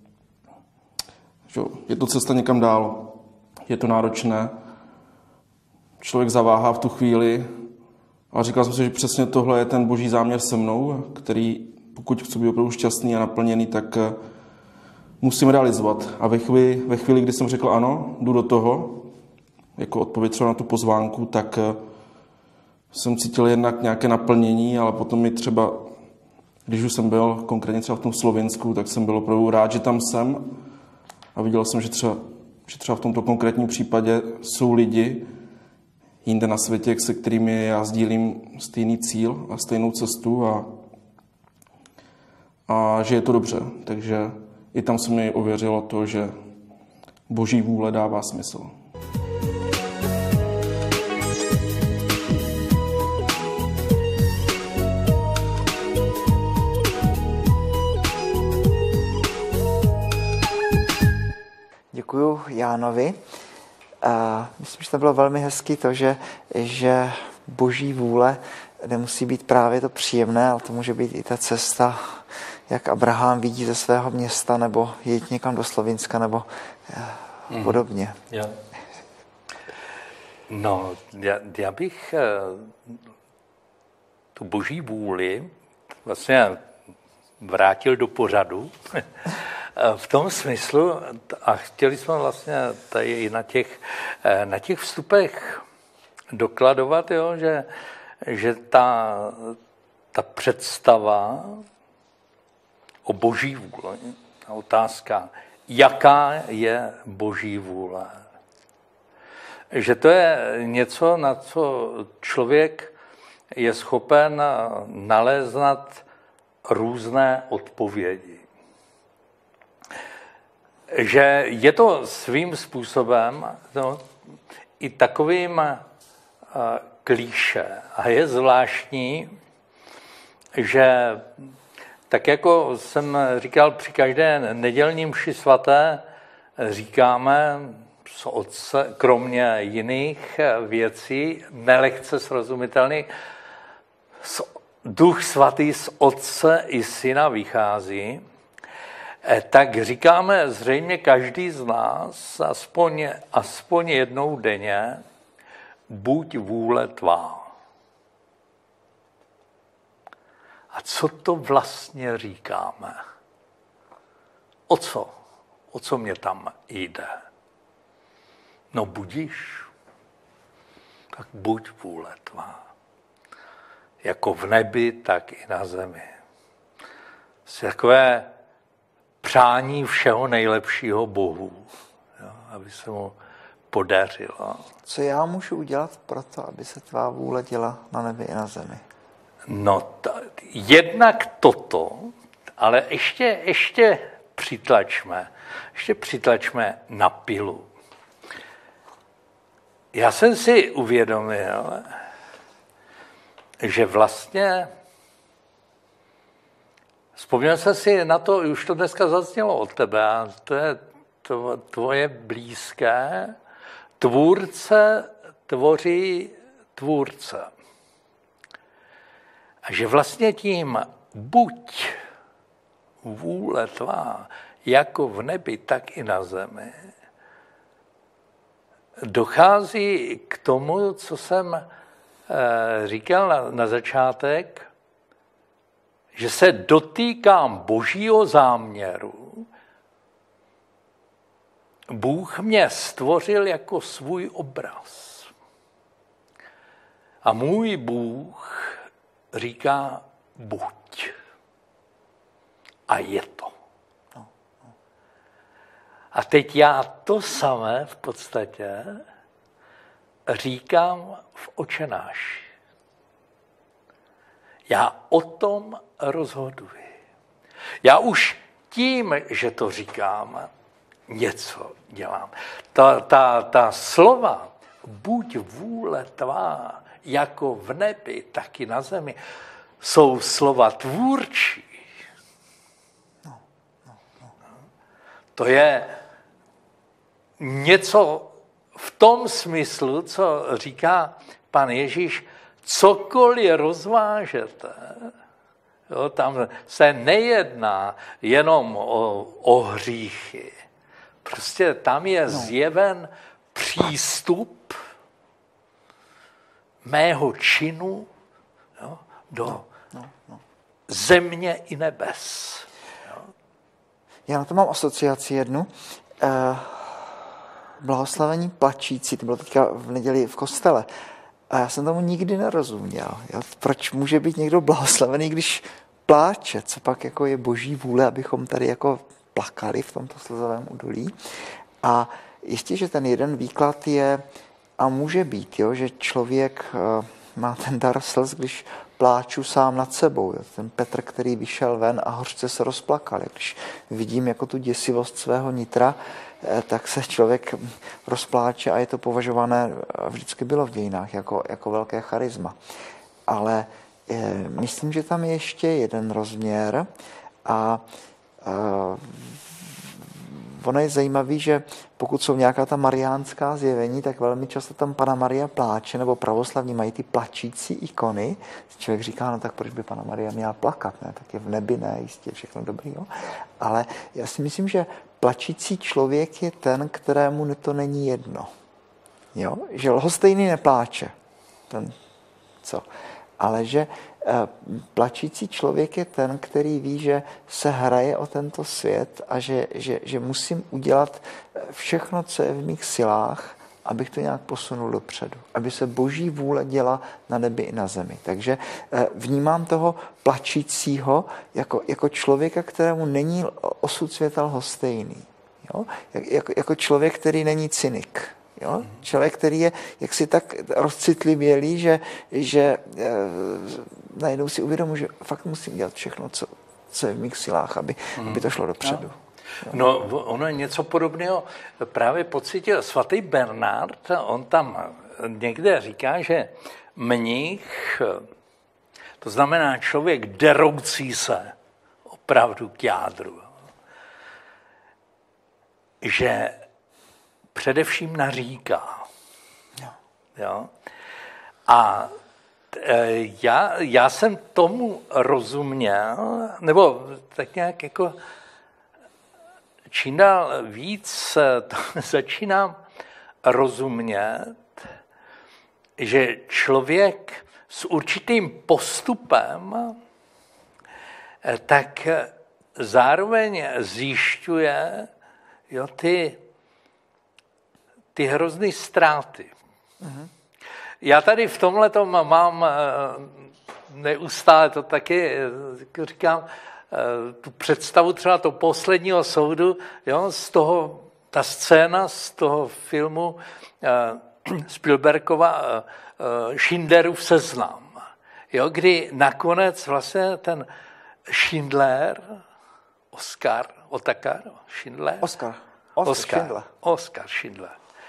že je to cesta někam dál, je to náročné. Člověk zaváhá v tu chvíli, ale říkal jsem si, že přesně tohle je ten Boží záměr se mnou, který, pokud chci být opravdu šťastný a naplněný, tak musím realizovat. A ve chvíli, kdy jsem řekl ano, jdu do toho, jako odpověď třeba na tu pozvánku, tak jsem cítil jednak nějaké naplnění, ale potom mi třeba, když už jsem byl konkrétně třeba v tom Slovinsku, tak jsem byl opravdu rád, že tam jsem a viděl jsem, že třeba v tomto konkrétním případě jsou lidi jinde na světě, se kterými já sdílím stejný cíl a stejnou cestu a že je to dobře. Takže i tam se mi ověřilo to, že Boží vůle dává smysl. Děkuju Jánovi. Myslím, že to bylo velmi hezký to, že Boží vůle nemusí být právě to příjemné, ale to může být i ta cesta, jak Abraham vidí ze svého města, nebo jít někam do Slovinska, nebo podobně. Yeah. No, já bych tu Boží vůli vlastně vrátil do pořadu. V tom smyslu, a chtěli jsme vlastně tady i na těch vstupech dokladovat, jo, že ta představa o Boží vůli, ta otázka, jaká je Boží vůle, že to je něco, na co člověk je schopen naléznat různé odpovědi. Že je to svým způsobem i takovým klíše. A je zvláštní, že tak jako jsem říkal, při každé nedělní mši svaté říkáme z Otce, kromě jiných věcí, nelehce srozumitelných, Duch svatý z Otce i Syna vychází, tak říkáme zřejmě každý z nás aspoň jednou denně, buď vůle tvá. A co to vlastně říkáme? O co mě tam jde? No budíš, tak buď vůle tvá. Jako v nebi, tak i na zemi. Takové přání všeho nejlepšího Bohu, jo, aby se mu podařilo. Co já můžu udělat pro to, aby se tvá vůle děla na nebi i na zemi? No, jednak toto, ale ještě přitlačme na pilu. Já jsem si uvědomil, že vlastně, vzpomněl jsem si na to, už to dneska zaznělo od tebe, a to je tvoje blízké, tvůrce tvoří tvůrce. A že vlastně tím buď vůle tvá, jako v nebi, tak i na zemi, dochází k tomu, co jsem říkal na začátek, že se dotýkám božího záměru. Bůh mě stvořil jako svůj obraz. A můj Bůh říká buď. A je to. A teď já to samé v podstatě říkám v Otčenáši. Já o tom rozhoduji. Já už tím, že to říkám, něco dělám. Ta slova, buď vůle tvá, jako v nebi, tak i na zemi, jsou slova tvůrčí. To je něco v tom smyslu, co říká pan Ježíš, cokoliv rozvážete, jo, tam se nejedná jenom o hříchy. Prostě tam je zjeven přístup mého činu, jo, do země i nebes. Jo. Já na to mám asociaci jednu. Blahoslavení plačící, to bylo teďka v neděli v kostele. A já jsem tomu nikdy nerozuměl. Jo? Proč může být někdo blahoslavený, když pláče? Co pak jako je boží vůle, abychom tady jako plakali v tomto slzovém údolí? A jistě, že ten jeden výklad je, a může být, jo, že člověk má ten dar slz, když pláču sám nad sebou. Jo? Ten Petr, který vyšel ven a hořce se rozplakal. Když vidím jako tu děsivost svého nitra, tak se člověk rozpláče a je to považované, vždycky bylo v dějinách, jako velké charisma. Ale myslím, že tam je ještě jeden rozměr a ono je zajímavé, že pokud jsou nějaká ta mariánská zjevení, tak velmi často tam Panna Maria pláče, nebo pravoslavní mají ty plačící ikony. Člověk říká, no tak proč by Panna Maria měla plakat, ne? Tak je v nebi, ne, jistě všechno dobrý, jo? Ale já si myslím, že plačící člověk je ten, kterému to není jedno. Jo? Že lhostejný nepláče. Ten co? Ale že plačící člověk je ten, který ví, že se hraje o tento svět a že musím udělat všechno, co je v mých silách, abych to nějak posunul dopředu. Aby se boží vůle děla na nebi i na zemi. Takže vnímám toho plačícího jako člověka, kterému není osud světa lhostejný. Jo? Jako člověk, který není cynik. Jo? Člověk, který je jaksi tak rozcitlivělý, že najednou si uvědomuji, že fakt musím dělat všechno, co je v mých silách, aby to šlo dopředu. No, ono je něco podobného. Právě pocítil svatý Bernard, on tam někde říká, že mnich, to znamená člověk deroucí se opravdu k jádru, že především naříká. Jo? A já jsem tomu rozuměl, nebo tak nějak jako čím dál víc to začínám rozumět, že člověk s určitým postupem tak zároveň zjišťuje ty hrozný ztráty. Já tady v tomhletom mám neustále to taky, říkám, tu představu třeba toho posledního soudu, jo, z toho ta scéna z toho filmu Spielbergova Schindlerův seznam, jo, kdy nakonec vlastně ten Schindler, Oskar Schindler, Oskar Schindler,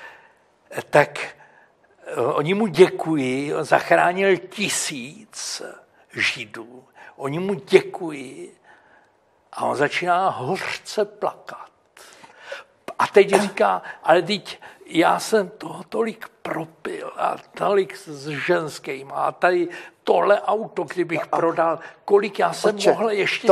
tak oni mu děkují, on zachránil 1000 Židů, oni mu děkují a on začíná hořce plakat. A teď říká, ale teď já jsem toho tolik propil a tolik s ženským a tady tohle auto, kdybych prodal, kolik já jsem mohl ještě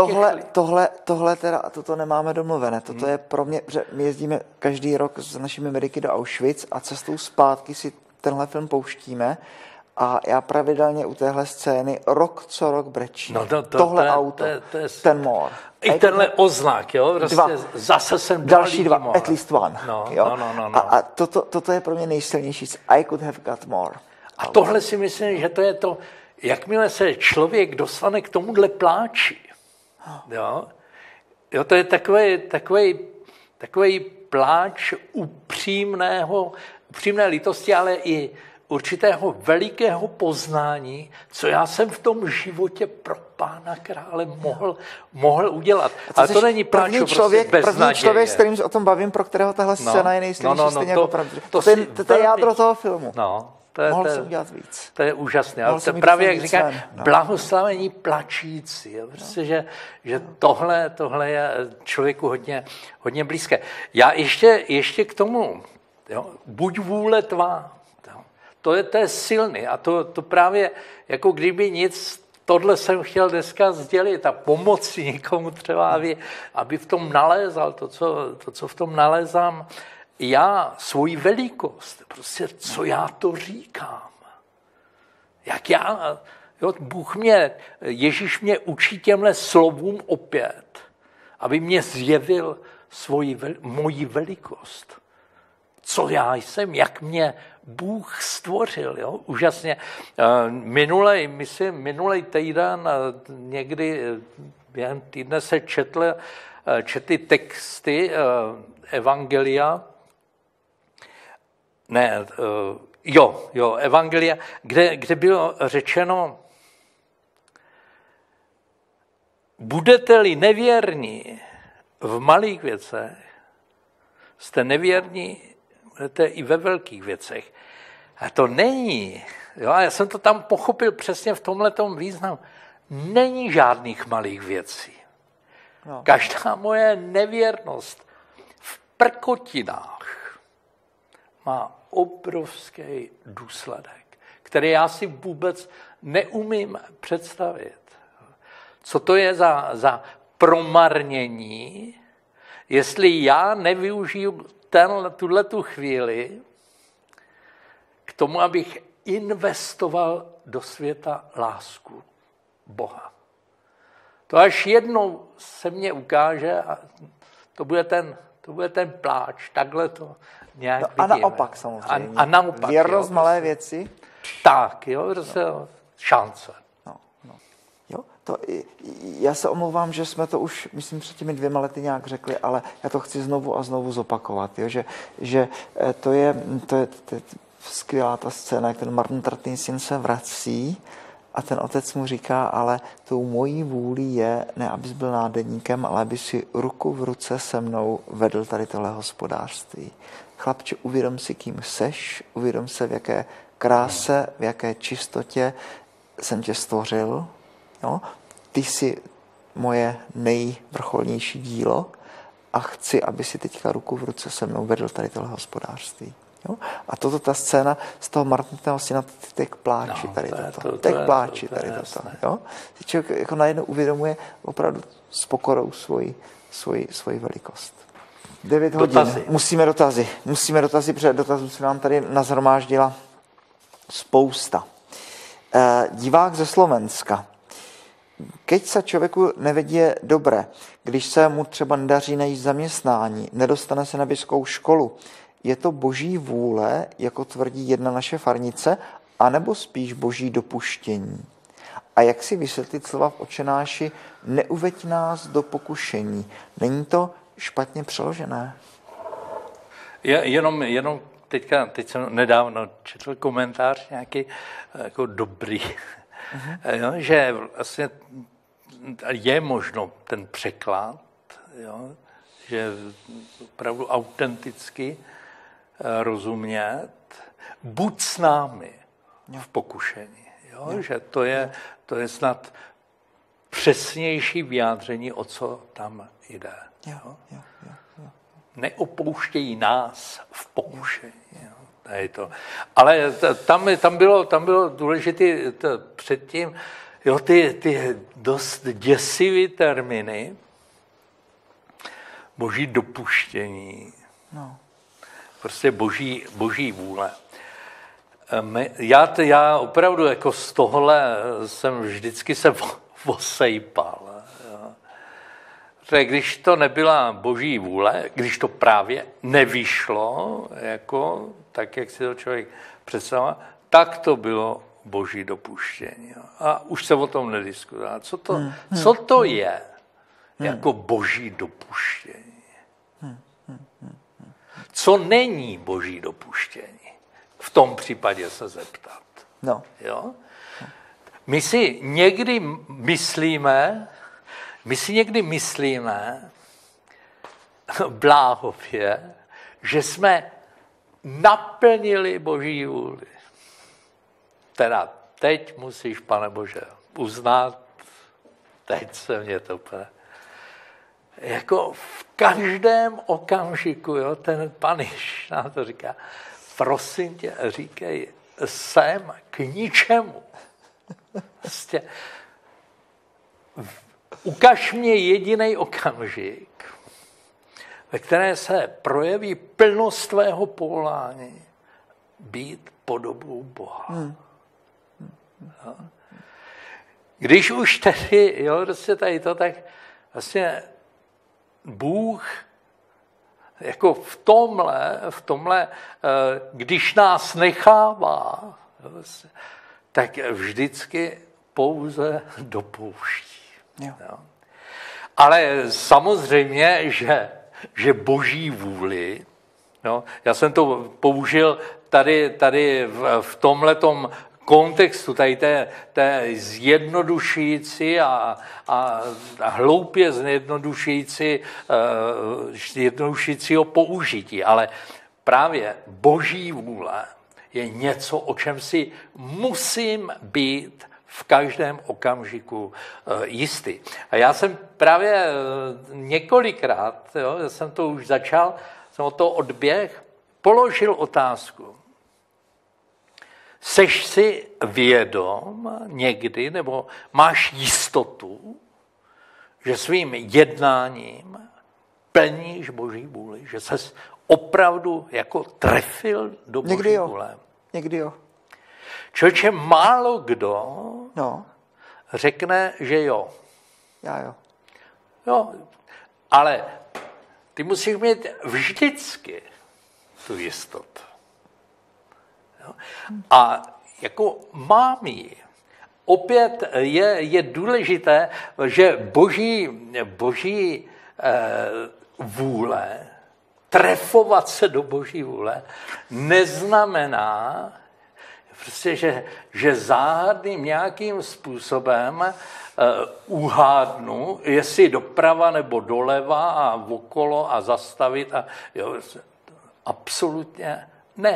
Toto nemáme domluvené. Toto je pro mě, že my jezdíme každý rok s našimi mediky do Auschwitz a cestou zpátky si tenhle film pouštíme a já pravidelně u téhle scény rok co rok brečím. No tohle auto, ten mor. I tenhle oznak, jo? Prostě zase jsem další dva, at least one. No. A toto je pro mě nejsilnější. I could have got more. A tohle si myslím, že to je to, jakmile se člověk dostane k tomuhle pláči, jo, to je takový pláč upřímné lítosti, ale i určitého velikého poznání, co já jsem v tom životě pro Pána Krále mohl udělat. Ale to není pláč prostě bez první člověk, s kterým o tom bavím, pro kterého tahle scéna je nejsilnější, stejně jako pravdě. To je jádro toho filmu. Mohl jsem udělat víc. To je úžasné. Ale to právě, jak říkám, blahoslavení plačící. Prostě, že tohle je člověku hodně blízké. Já ještě k tomu, jo, buď vůle tvá. To je silný a to právě, jako kdyby nic, tohle jsem chtěl dneska sdělit a pomoci někomu třeba, aby v tom nalézal to, co v tom nalézám. Já svoji velikost, prostě co já to říkám. Jak já, jo, Ježíš mě učí těmhle slovům opět, aby mě zjevil moji velikost. Co já jsem, jak mě Bůh stvořil, jo? Úžasně. Minulej týden, někdy během týdne se četly texty Evangelia, Evangelia, kde bylo řečeno, budete-li nevěrní v malých věcech, jste nevěrní, budete i ve velkých věcech. A to není, jo, já jsem to tam pochopil přesně v tomhletom významu, není žádných malých věcí. No. Každá moje nevěrnost v prkotinách má obrovský důsledek, který já si vůbec neumím představit. Co to je za promarnění, jestli já nevyužiju tuhletu chvíli k tomu, abych investoval do světa lásku Boha. To až jednou se mně ukáže a to bude ten pláč, takhle to nějak vidíme. A naopak samozřejmě. A naopak. Věrnost malé věci. Tak, jo, šance. Já se omlouvám, že jsme to už, myslím, před těmi 2 lety nějak řekli, ale já to chci znovu a znovu zopakovat, jo, že to je skvělá ta scéna, jak ten Martin Trtin syn se vrací a ten otec mu říká, ale tou mojí vůlí je, ne abys byl nádeníkem, ale aby si ruku v ruce se mnou vedl tady tohle hospodářství. Chlapče, uvědom si, kým seš, uvědom se, v jaké kráse, v jaké čistotě jsem tě stvořil. No, ty jsi moje nejvrcholnější dílo a chci, aby si teďka ruku v ruce se mnou vedl tady tohle hospodářství. Jo? A toto ta scéna z toho Martinova syna teď pláči tady toto. Teď pláči tady toto. Jo? Si člověk jako najednou uvědomuje opravdu s pokorou svoji velikost. 9 hodin. Musíme dotazy, protože dotazů se nám tady nazhromáždila spousta. Divák ze Slovenska. Keď sa člověku nevedie dobré, když se mu třeba nedaří najít zaměstnání, nedostane se na vysokou školu, je to boží vůle, jako tvrdí jedna naše farnice, anebo spíš boží dopuštění? A jak si vysvětlit slova v Otčenáši, neuveď nás do pokušení? Není to špatně přeložené? Jenom teď jsem nedávno četl komentář nějaký jako dobrý, jo, že vlastně je možno ten překlad, jo, že opravdu autenticky rozumět, buď s námi v pokušení, jo, že to je snad přesnější vyjádření, o co tam jde. Jo. Neopouštějí nás v pokušení. Jo. Ale tam bylo důležité předtím, jo, ty dost děsivý termíny, boží dopuštění, prostě boží vůle. Já opravdu jako z tohle jsem vždycky se osejpal. Když to nebyla boží vůle, když to právě nevyšlo, jako, tak jak si to člověk představoval, tak to bylo boží dopuštění. A už se o tom nediskutuje. Co to je jako boží dopuštění? Co není boží dopuštění? V tom případě se zeptat. No. Jo? My si někdy myslíme bláhově, že jsme naplnili boží vůli. Teda teď musíš, Pane Bože, uznat, teď se mě to jako v každém okamžiku, jo, ten Pán Ježíš nám to říká, prosím tě, říkej, jsem k ničemu. Vlastně, ukaž mě jediný okamžik, ve které se projeví plnost tvého povolání být podobou Boha. Jo? Když už tedy, jo, prostě tady to, tak vlastně Bůh jako v tomhle, když nás nechává, tak vždycky pouze dopouští. Jo. Ale samozřejmě, že boží vůli, no, já jsem to použil tady v tomhletom kontextu, tady té zjednodušující a hloupě zjednodušujícího použití, ale právě boží vůle je něco, o čem si musím být v každém okamžiku jistý. A já jsem právě několikrát, jo, já jsem to už začal, jsem o to odběh, položil otázku. Seš si vědom někdy, nebo máš jistotu, že svým jednáním plníš boží vůli, že ses opravdu jako trefil do boží vůle? Někdy jo. Člověče, málo kdo řekne, že jo. Já jo. Jo, ale ty musíš mít vždycky tu jistotu. Jo? A jako mám ji. Opět je důležité, že boží vůle, trefovat se do boží vůle, neznamená, prostě, že záhadným nějakým způsobem uhádnu, jestli doprava nebo doleva a okolo a zastavit. Jo, absolutně ne.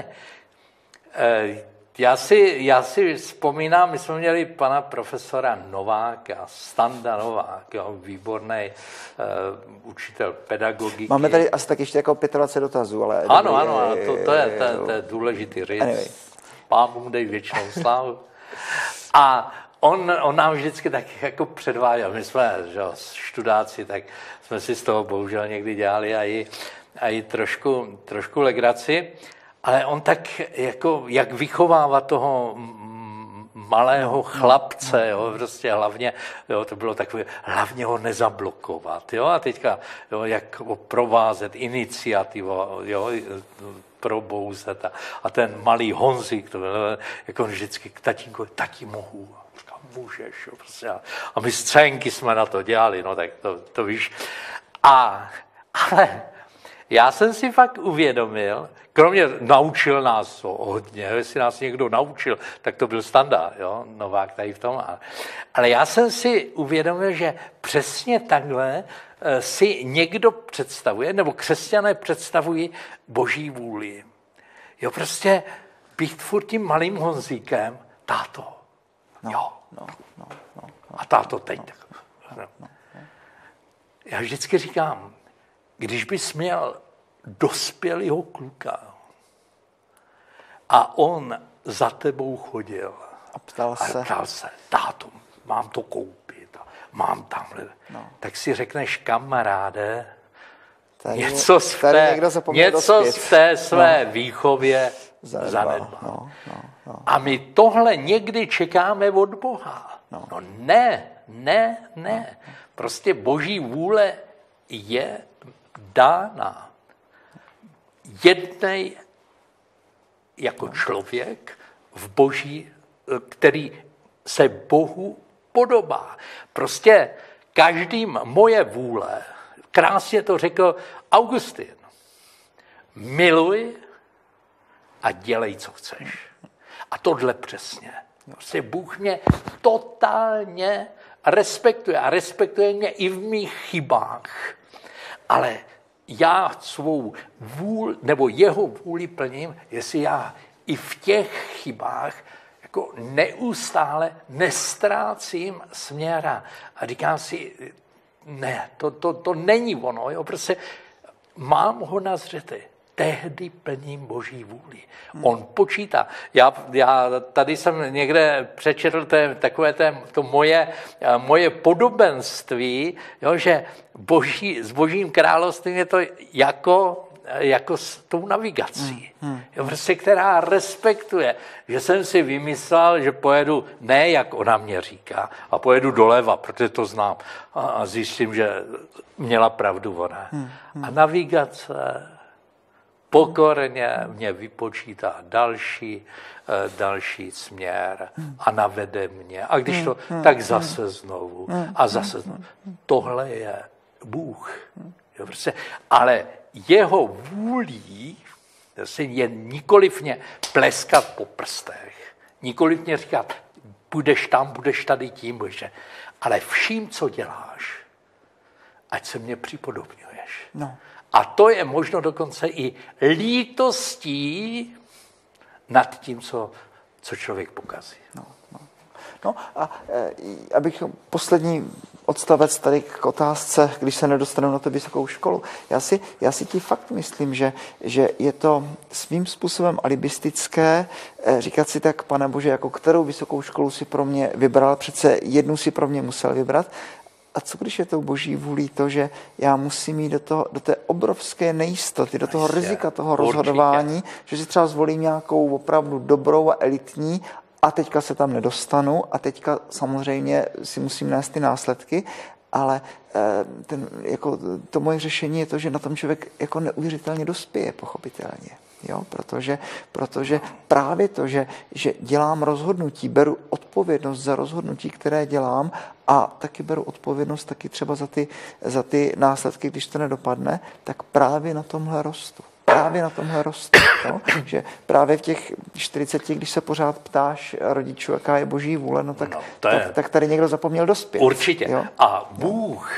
Já si vzpomínám, my jsme měli pana profesora Nováka, Standa Novák, jo, výborný učitel pedagogiky. Máme tady asi tak ještě jako 25 dotazů, ale... Ano, to je důležitý rys. Anyway. Pán mu dej věčnou slávu. A on nám vždycky tak jako předváděl. My jsme, že, študáci, tak jsme si z toho bohužel někdy dělali a i trošku legraci. Ale on tak, jako, jak vychovává toho malého chlapce, jo, prostě hlavně, jo, to bylo takové, hlavně ho nezablokovat, jo, a teďka, jo, jak ho provázet, iniciativa, jo, probouzet a ten malý Honzík, to bylo, jako vždycky k tatínku, tati mohu, říkám, můžeš, jo, prostě, a my scénky jsme na to dělali, no tak to víš, ale Já jsem si fakt uvědomil, kromě naučil nás hodně, jestli nás někdo naučil, tak to byl Standa, jo? Novák tady v tom. Ale já jsem si uvědomil, že přesně takhle si někdo představuje, nebo křesťané představují Boží vůli. Jo, prostě být furt tím malým Honzíkem, táto, jo. A táto teď. Já vždycky říkám, když bys měl dospělého kluka a on za tebou chodil A ptal se, táto, mám to koupit, mám tamhle, tak si řekneš, kamaráde, něco v té své výchově zanedbal. A my tohle někdy čekáme od Boha. No ne. Prostě Boží vůle je dána. Jednej jako člověk v Boží, který se Bohu podobá. Prostě každým moje vůle, krásně to řekl Augustin, miluj a dělej, co chceš. A tohle přesně. Prostě Bůh mě totálně respektuje a respektuje mě i v mých chybách. Ale já svou vůli, nebo jeho vůli plním, jestli já i v těch chybách jako neustále nestrácím směra. A říkám si, ne, to není ono. Jo? Prostě mám ho na zřeteli. Tehdy plním Boží vůli. On počítá. Já tady jsem někde přečetl to moje podobenství, jo, že s Božím královstvím je to jako s tou navigací, jo, prostě, která respektuje. Že jsem si vymyslel, že pojedu ne, jak ona mě říká, a pojedu doleva, protože to znám. A zjistím, že měla pravdu ona. A navigace pokorně mě vypočítá další směr a navede mě. A když to, tak zase znovu a zase znovu. Tohle je Bůh. Jo, prostě, ale jeho vůlí je nikoliv mě pleskat po prstech, nikoliv mě říkat, budeš tam, budeš tady tím, ale vším, co děláš, ať se mě připodobňuješ. No. A to je možno dokonce i lítostí nad tím, co člověk pokazí. No a abych poslední odstavec tady k otázce, když se nedostanu na tu vysokou školu. Já si ti fakt myslím, že je to svým způsobem alibistické říkat si tak, Pane Bože, jako kterou vysokou školu si pro mě vybral, přece jednu si pro mě musel vybrat. A co když je tou Boží vůlí to, že já musím jít do té obrovské nejistoty, do toho rizika toho rozhodování, že si třeba zvolím nějakou opravdu dobrou a elitní a teďka se tam nedostanu a teďka samozřejmě si musím nést ty následky, ale to moje řešení je to, že na tom člověk jako neuvěřitelně dospěje, pochopitelně. Jo, protože právě to, že dělám rozhodnutí, beru odpovědnost za rozhodnutí, které dělám a taky beru odpovědnost taky třeba za ty následky, když to nedopadne, tak právě na tomhle rostu. No? Že právě v těch 40, když se pořád ptáš rodičů, jaká je Boží vůle, tak tady někdo zapomněl dospět. Určitě. Jo? A Bůh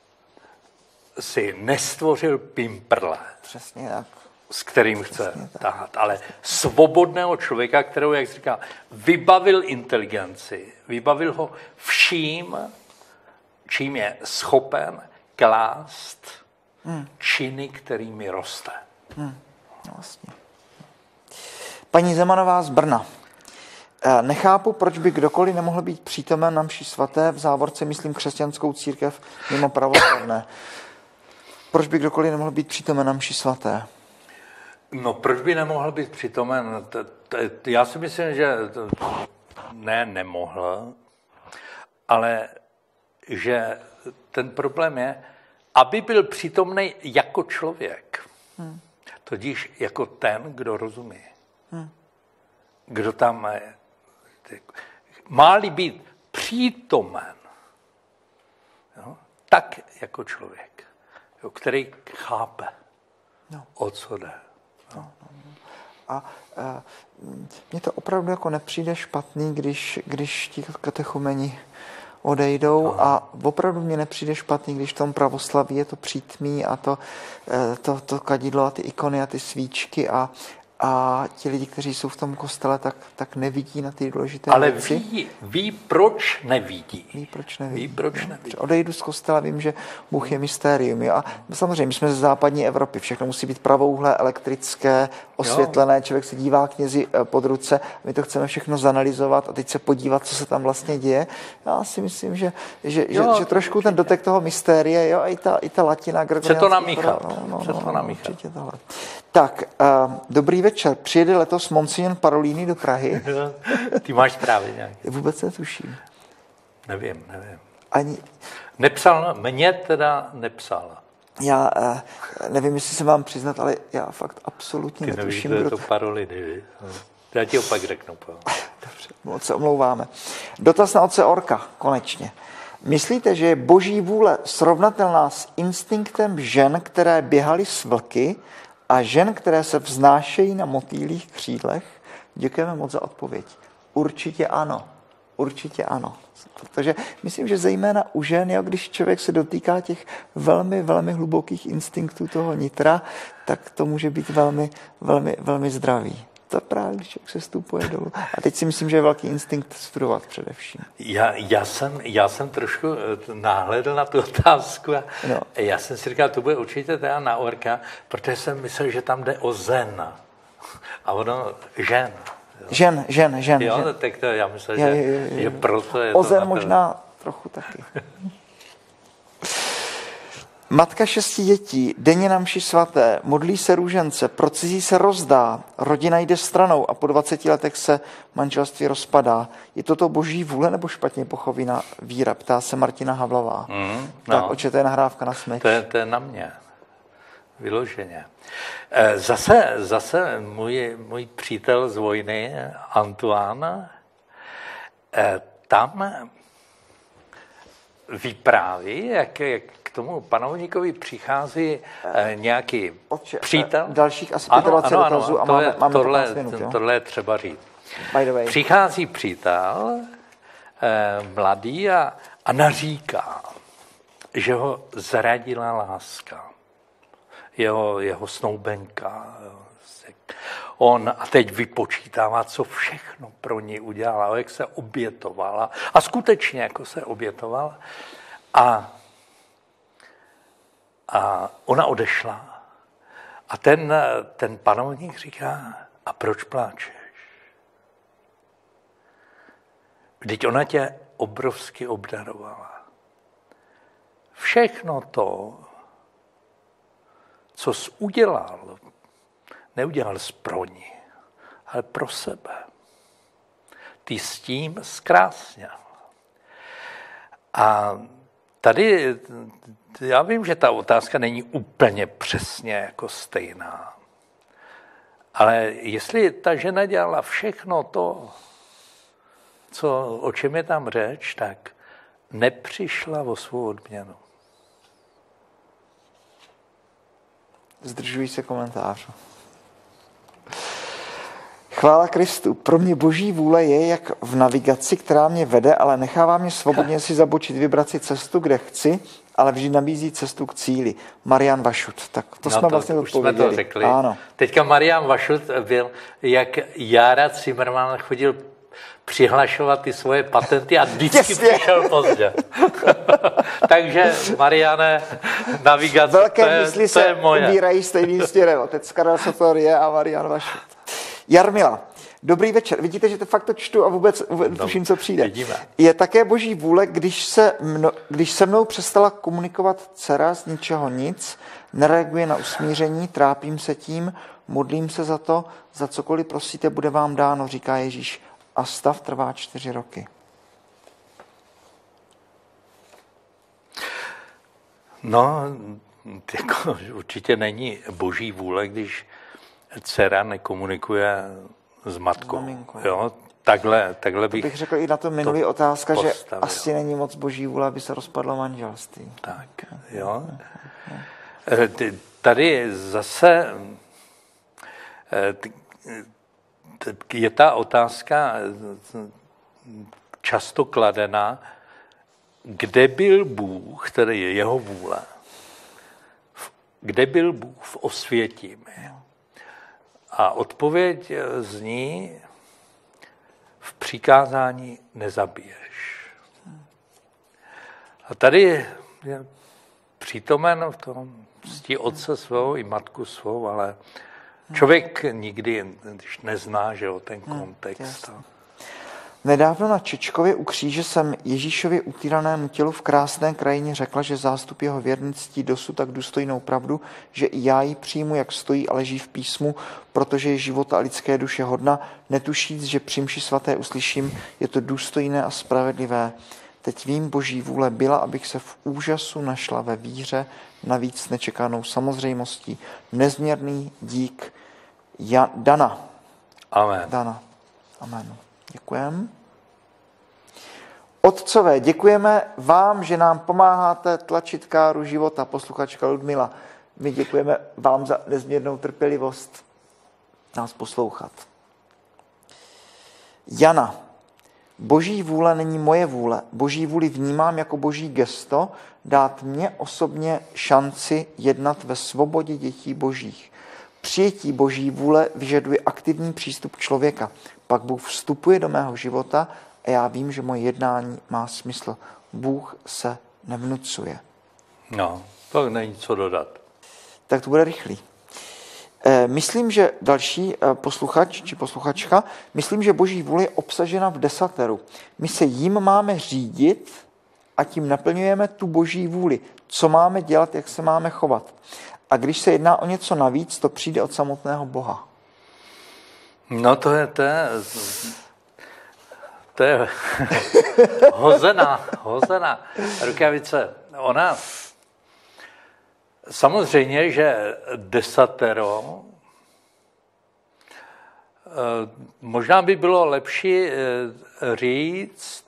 si nestvořil pimprle. Přesně tak. S kterým chce tahat, ale svobodného člověka, kterou, jak říká, vybavil inteligenci, vybavil ho vším, čím je schopen klást činy, kterými roste. Vlastně. Paní Zemanová z Brna. Nechápu, proč by kdokoliv nemohl být přítomen na mši svaté, v závorce myslím křesťanskou církev mimo pravoslavné. Proč by kdokoliv nemohl být přítomen na mši svaté? No, proč by nemohl být přítomen? Já si myslím, že nemohl, ale že ten problém je, aby byl přítomný jako člověk. Totiž jako ten, kdo rozumí. Kdo tam má-li být přítomen, jo, tak jako člověk, jo, který chápe. O co jde? A mně to opravdu jako nepřijde špatný, když ti katechumeni odejdou a opravdu mně nepřijde špatný, když v tom pravoslaví je to přítmí a to kadidlo a ty ikony a ty svíčky a ti lidi, kteří jsou v tom kostele, tak nevidí na ty důležité věci. Ale ví, proč nevidí. Ví, proč nevidí. nevidí. Odejdu z kostela, vím, že Bůh je mystérium. Jo? A samozřejmě, my jsme ze západní Evropy, všechno musí být pravouhlé, elektrické, osvětlené, člověk se dívá knězi pod ruce, my to chceme všechno zanalizovat a teď se podívat, co se tam vlastně děje. Já si myslím, že trošku ten dotek toho mystérie, jo, i ta latina, Chce to namíchat. Určitě tohle. Tak, dobrý večer. Přijede letos Monsignor Parolini do Prahy? Ty máš zprávy nějaké? Vůbec netuším. Nevím. Ani... Nepsal, mě teda nepsal. Já nevím, jestli se mám přiznat, ale já fakt absolutně netuším. Ty nevíš, kdo je to Parolini. Já ti opak řeknu. Dobře, moc se omlouváme. Dotaz na otce Orka, konečně. Myslíte, že je boží vůle srovnatelná s instinktem žen, které běhaly s vlky a žen, které se vznášejí na motýlích křídlech? Děkujeme moc za odpověď. Určitě ano. Určitě ano. Protože myslím, že zejména u žen, jo, když člověk se dotýká těch velmi, velmi hlubokých instinktů toho nitra, tak to může být velmi, velmi, velmi zdravý. To právě, když člověk se stupuje dolů. A teď si myslím, že je velký instinkt studovat především. Já jsem trošku náhledl na tu otázku a já jsem si říkal, to bude určitě teda na Orka, protože jsem myslel, že tam jde o zen. A ono žen. Žen. Jo, tak to já myslím, že proto je o to... zen možná trochu taky. Matka 6 dětí, denně na mši svaté, modlí se růžence, procizí se rozdá, rodina jde stranou a po 20 letech se manželství rozpadá. Je toto boží vůle nebo špatně pochována víra? Ptá se Martina Havlová. Tak, oče, to je nahrávka na smyč. To je na mě. Vyloženě. Zase můj přítel z vojny, Antoine, tam vypráví, jak k tomu panovníkovi přichází nějaký přítel. Dalších asi 25 dotazů a máme tohle je třeba říct. Přichází přítel, mladý a naříká, že ho zradila láska. Jeho snoubenka. On a teď vypočítává, co všechno pro ní udělala, jak se obětovala. A skutečně jako se obětovala. A ona odešla. A ten panovník říká, a proč pláčeš? Vždyť ona tě obrovsky obdarovala. Všechno to, co jsi udělal, neudělal jsi pro ní, ale pro sebe. Ty s tím zkrásněl. A tady, já vím, že ta otázka není úplně přesně jako stejná, ale jestli ta žena dělala všechno to, o čem je tam řeč, tak nepřišla o svou odměnu. Zdržují se komentářů. Chvála Kristu. Pro mě boží vůle je jak v navigaci, která mě vede, ale nechává mě svobodně si zabočit, vybrat si cestu, kde chci, ale vždy nabízí cestu k cíli. Marian Vašut. Tak to jsme vlastně odpověděli. Jsme to řekli. Ano. Teďka Marian Vašut byl, jak Jára Zimmerman chodil přihlašovat ty svoje patenty a vždycky přišel pozdě. Takže, Mariane, navigace, velké mysli to je moje. Se ubírají stejným směrem. Otec Karel Sotorie a Marian Vašut. Jarmila, dobrý večer. Vidíte, že to fakt to čtu a vůbec tuším, co přijde. Vidíme. Je také boží vůle, když se mnou přestala komunikovat dcera z ničeho nic, nereaguje na usmíření, trápím se tím, modlím se za to, za cokoliv prosíte, bude vám dáno, říká Ježíš. A stav trvá 4 roky. No, jako, určitě není boží vůle, když dcera nekomunikuje s matkou. Jo? Takhle bych řekl i na to minulý otázka, postavil. Že asi není moc boží vůle, aby se rozpadlo manželství. Tak, jo. Tady zase je ta otázka často kladená, kde byl Bůh, který je jeho vůle, kde byl Bůh v Osvětimi. A odpověď zní v přikázání nezabiješ. A tady je přítomen v tom ctí otce svou i matku svou, ale člověk nikdy, když nezná, že o ten kontext. Nedávno na Čečkově u kříže jsem Ježíšově utýranému tělu v krásné krajině řekla, že zástup jeho věrnictví dosud tak důstojnou pravdu, že i já ji přijmu, jak stojí a leží v písmu, protože je života a lidské duše hodna, netušíc, že při mši svaté uslyším, je to důstojné a spravedlivé. Teď vím, Boží vůle byla, abych se v úžasu našla ve víře, navíc nečekanou samozřejmostí. Nezměrný dík Dana. Amen. Dana. Amen. Děkujeme. Otcové, děkujeme vám, že nám pomáháte tlačit káru života, posluchačka Ludmila. My děkujeme vám za nezměrnou trpělivost nás poslouchat. Jana. Boží vůle není moje vůle. Boží vůli vnímám jako boží gesto, dát mě osobně šanci jednat ve svobodě dětí božích. Přijetí boží vůle vyžaduje aktivní přístup člověka. Pak Bůh vstupuje do mého života a já vím, že moje jednání má smysl. Bůh se nevnucuje. No, to není co dodat. Tak to bude rychlý. Myslím, že další posluchač či posluchačka, myslím, že boží vůle je obsažena v desateru. My se jím máme řídit a tím naplňujeme tu boží vůli. Co máme dělat, jak se máme chovat. A když se jedná o něco navíc, to přijde od samotného Boha. No to je hozená rukavice. Ona samozřejmě, že desatero, možná by bylo lepší říct,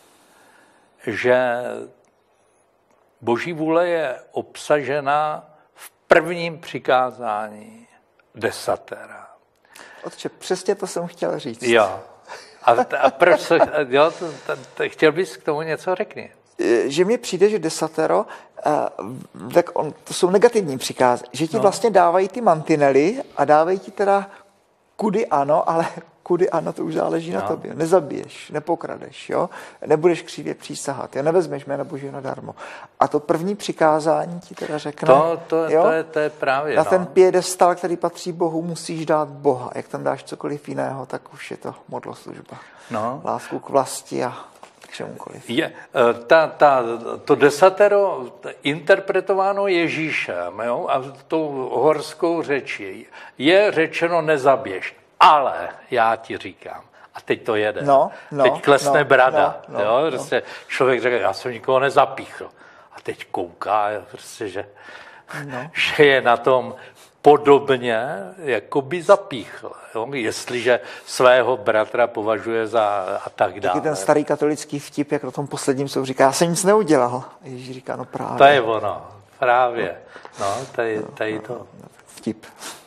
že boží vůle je obsažena v prvním přikázání desatera. Otče, přesně to jsem chtěl říct. Jo. A proč chtěl bys k tomu něco řekni? Že mně přijde, že desatero, to jsou negativní přikázy, že ti vlastně dávají ty mantinely a dávají ti teda kudy ano, ale kudy ano, to už záleží na tobě. Nezabiješ, nepokradeš, jo? Nebudeš křivě přísahat, jo? Nevezmeš jméno Božího nadarmo. A to první přikázání ti teda řekne, to je právě. Na ten piedestal, který patří Bohu, musíš dát Boha. Jak tam dáš cokoliv jiného, tak už je to modloslužba. Lásku k vlasti a k čemukoliv. To desatero interpretováno Ježíšem, jo? A tou horskou řečí je řečeno nezabiješ. Ale já ti říkám, a teď to jede. Teď klesne brada. Prostě člověk řekne, já jsem nikoho nezapíchl. A teď kouká, prostě, že je na tom podobně, jako by zapíchl. Jo? Jestliže svého bratra považuje za a tak dále. Taky ten starý katolický vtip, jak na tom posledním jsou říká, já jsem nic neudělal. A Ježíš říká, no právě. To je ono, právě. Tady to. Vtip.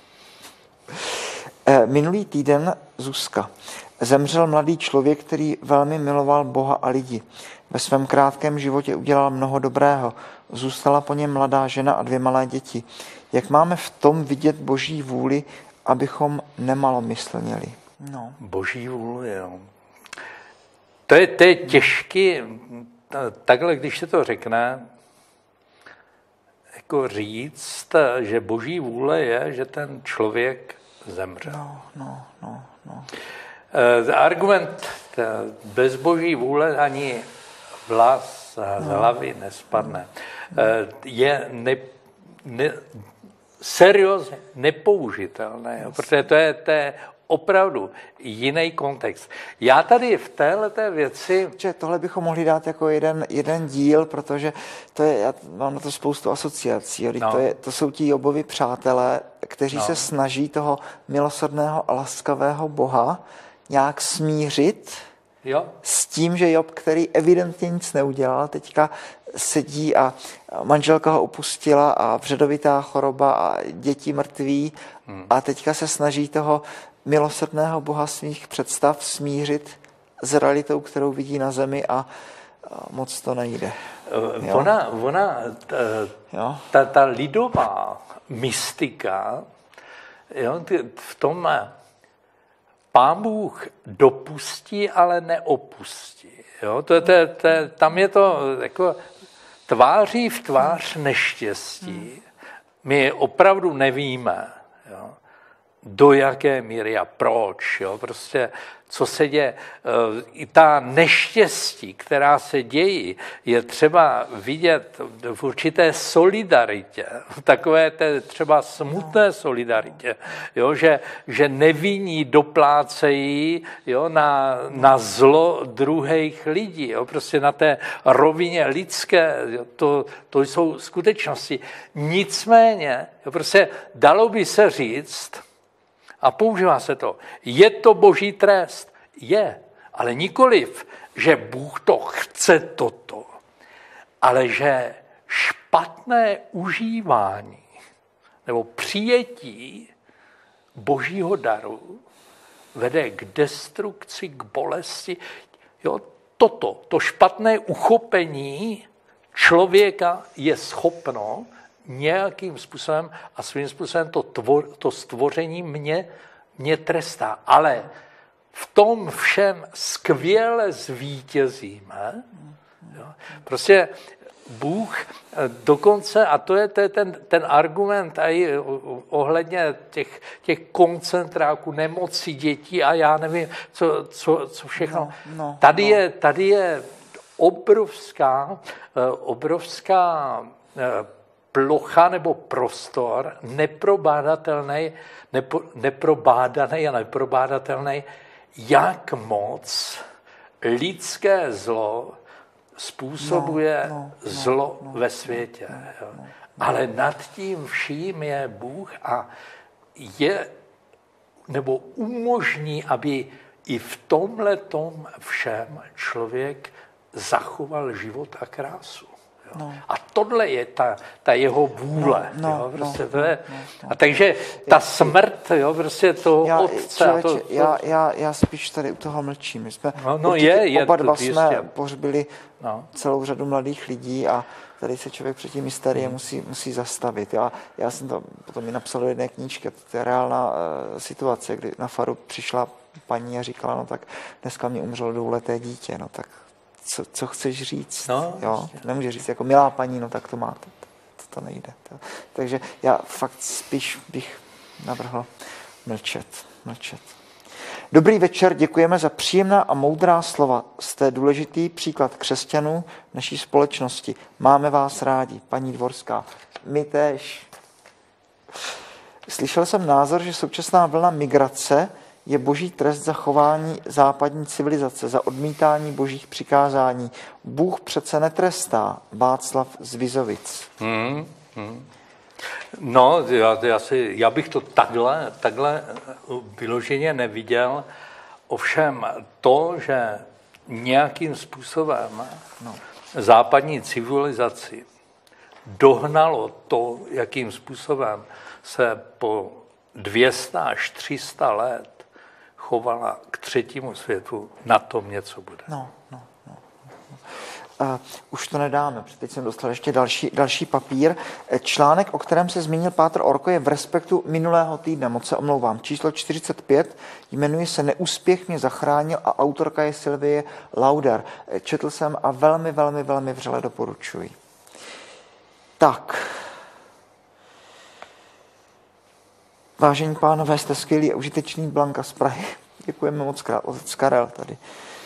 Minulý týden Zuzka. Zemřel mladý člověk, který velmi miloval Boha a lidi. Ve svém krátkém životě udělal mnoho dobrého. Zůstala po něm mladá žena a 2 malé děti. Jak máme v tom vidět boží vůli, abychom nemalomyslněli? Boží vůli, jo. To je těžký, takhle, když se to řekne, jako říct, že boží vůle je, že ten člověk zemřel. Argument bez boží vůle ani vlas z hlavy nespadne. Je seriózně nepoužitelné, protože to je opravdu jiný kontext. Já tady v téhleté věci... Tohle bychom mohli dát jako jeden díl, protože mám na to spoustu asociací. To jsou ti Jobovi přátelé, kteří se snaží toho milosrdného a laskavého Boha nějak smířit s tím, že Job, který evidentně nic neudělal, teďka sedí a manželka ho opustila a vředovitá choroba a děti mrtví a teďka se snaží toho milosrdného Boha svých představ smířit s realitou, kterou vidí na zemi a moc to nejde. Ta lidová mystika, jo, v tom Pán Bůh dopustí, ale neopustí. Jo? Tam je to jako tváří v tvář neštěstí. My opravdu nevíme, jo? Do jaké míry a proč. Jo? Prostě co se děje. I ta neštěstí, která se dějí, je třeba vidět v určité solidaritě, takové té třeba smutné solidaritě, jo? Že nevinní doplácejí, jo? Na zlo druhých lidí, jo? Prostě na té rovině lidské, jo? To jsou skutečnosti. Nicméně, jo? Prostě dalo by se říct, a používá se to. Je to boží trest? Je, ale nikoliv, že Bůh to chce toto, ale že špatné užívání nebo přijetí božího daru vede k destrukci, k bolesti. Jo, to špatné uchopení člověka je schopno nějakým způsobem a svým způsobem to stvoření mě trestá. Ale v tom všem skvěle zvítězíme. Jo. Prostě Bůh dokonce, a to je ten argument i ohledně těch koncentráků, nemocí dětí a já nevím, co všechno. Tady je obrovská plocha nebo prostor neprobádaný a neprobádatelný, jak moc lidské zlo způsobuje zlo ve světě. Ale nad tím vším je Bůh a nebo umožní, aby i v tomhletom všem člověk zachoval život a krásu. A tohle je ta jeho vůle. A takže ta smrt, jo, prostě toho otce. Já spíš tady u toho mlčím. My jsme oba dva jsme pohřbili celou řadu mladých lidí a tady se člověk před tím hysterie musí zastavit. Já jsem to potom i napsal do jedné knížky. To je reálná situace, kdy na faru přišla paní a říkala, no tak dneska mi umřelo 2leté dítě, no tak co chceš říct? Jo? Nemůže říct, jako milá paní, no tak to máte. To nejde. Takže já fakt spíš bych navrhl mlčet. Dobrý večer, děkujeme za příjemná a moudrá slova. Jste důležitý příklad křesťanů naší společnosti. Máme vás rádi, paní Dvorská. My též. Slyšel jsem názor, že současná vlna migrace je boží trest za chování západní civilizace, za odmítání božích přikázání. Bůh přece netrestá. Václav z Vizovic. No, já bych to takhle vyloženě neviděl. Ovšem to, že nějakým způsobem západní civilizaci dohnalo to, jakým způsobem se po 200 až 300 let chovala k třetímu světu, na tom něco bude. Už to nedáme, protože teď jsem dostal ještě další papír. Článek, o kterém se zmínil Pátr Orko, je v Respektu minulého týdne, moc se omlouvám. Číslo 45, jmenuje se Neúspěch mě zachránil a autorka je Sylvie Lauder. Četl jsem a velmi, velmi, velmi vřele doporučuji. Tak. Vážení pánové, jste skvělý a užitečný. Blanka z Prahy. Děkujeme moc krát. Otec Karel tady.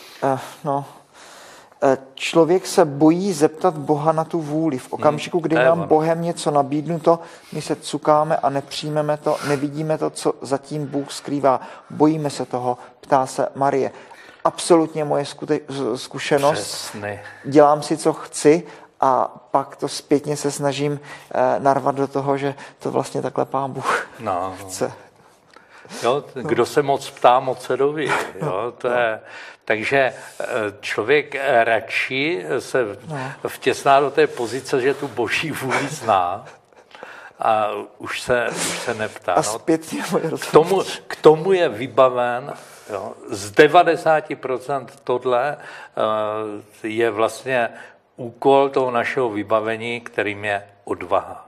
Člověk se bojí zeptat Boha na tu vůli. V okamžiku, kdy nám Bohem něco nabídnuto, my se cukáme a nepřijmeme to, nevidíme to, co zatím Bůh skrývá. Bojíme se toho, ptá se Marie. Absolutně moje zkušenost. Přesně. Dělám si, co chci, a pak to zpětně se snažím narvat do toho, že to vlastně takhle Pán Bůh chce. Jo, kdo se moc ptá, moc se doví. Jo, to je, takže člověk radši se vtěsná do té pozice, že tu boží vůli zná a už se neptá. A zpětně k tomu je vybaven, jo, z 90% tohle je vlastně úkol toho našeho vybavení, kterým je odvaha.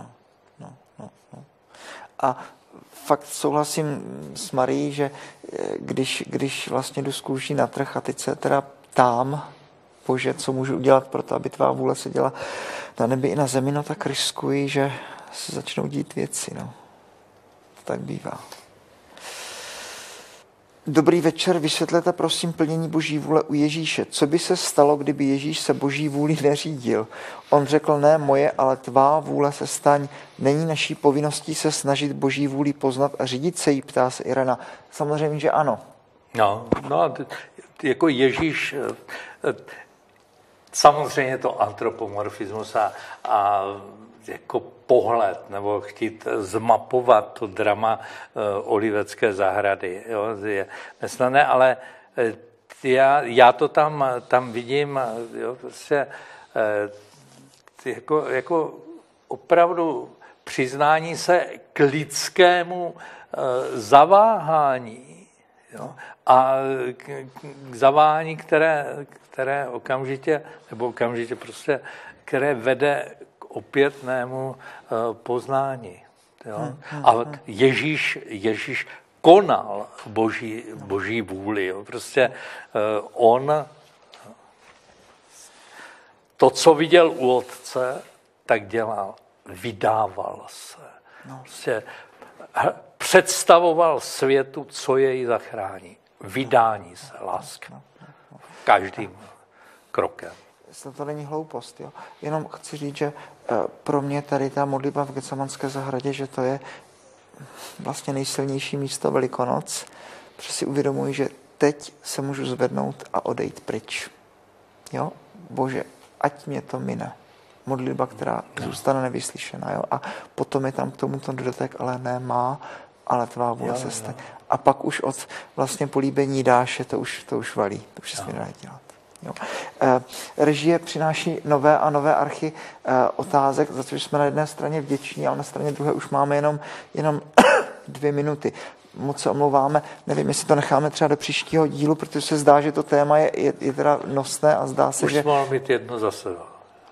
A fakt souhlasím s Marií, že když vlastně jdu z kůží na trh a teď se teda ptám, Bože, co můžu udělat pro to, aby tvá vůle se děla na nebi i na zemi, no tak riskuji, že se začnou dít věci. No. To tak bývá. Dobrý večer, vysvětlete prosím plnění boží vůle u Ježíše. Co by se stalo, kdyby Ježíš se boží vůli neřídil? On řekl, ne moje, ale tvá vůle se staň. Není naší povinností se snažit boží vůli poznat a řídit se jí, ptá se Irena. Samozřejmě, že ano. No, jako Ježíš, samozřejmě to antropomorfismus a jako pohled, nebo chtít zmapovat to drama Olivecké zahrady. Jo, je nesnadné, ale já to tam vidím, jo, prostě, jako opravdu přiznání se k lidskému zaváhání. Jo, a k zaváhání, které okamžitě prostě, které vede opětnému poznání. Jo? A Ježíš konal boží vůli. Jo? Prostě on to, co viděl u otce, tak dělal. Vydával se. Prostě představoval světu, co jej zachrání. Vydání se, láska. Každým krokem. To není hloupost. Jo. Jenom chci říct, že pro mě tady ta modlitba v Getsemanské zahradě, že to je vlastně nejsilnější místo Velikonoc, protože si uvědomuji, že teď se můžu zvednout a odejít pryč. Jo? Bože, ať mě to mine. Modlitba, která zůstane nevyslyšená. Jo? A potom je tam k tomuto dodatek, ale nemá, ale tvá vůle se stane. A pak už od vlastně políbení Dáše to už valí. To už se nedá dělat. Jo. Režie přináší nové a nové archy otázek, za což jsme na jedné straně vděční, ale na straně druhé už máme jenom 2 minuty. Moc se omlouváme, nevím, jestli to necháme třeba do příštího dílu, protože se zdá, že to téma je teda nosné a zdá se, už že... Už máme mít jedno za sebe.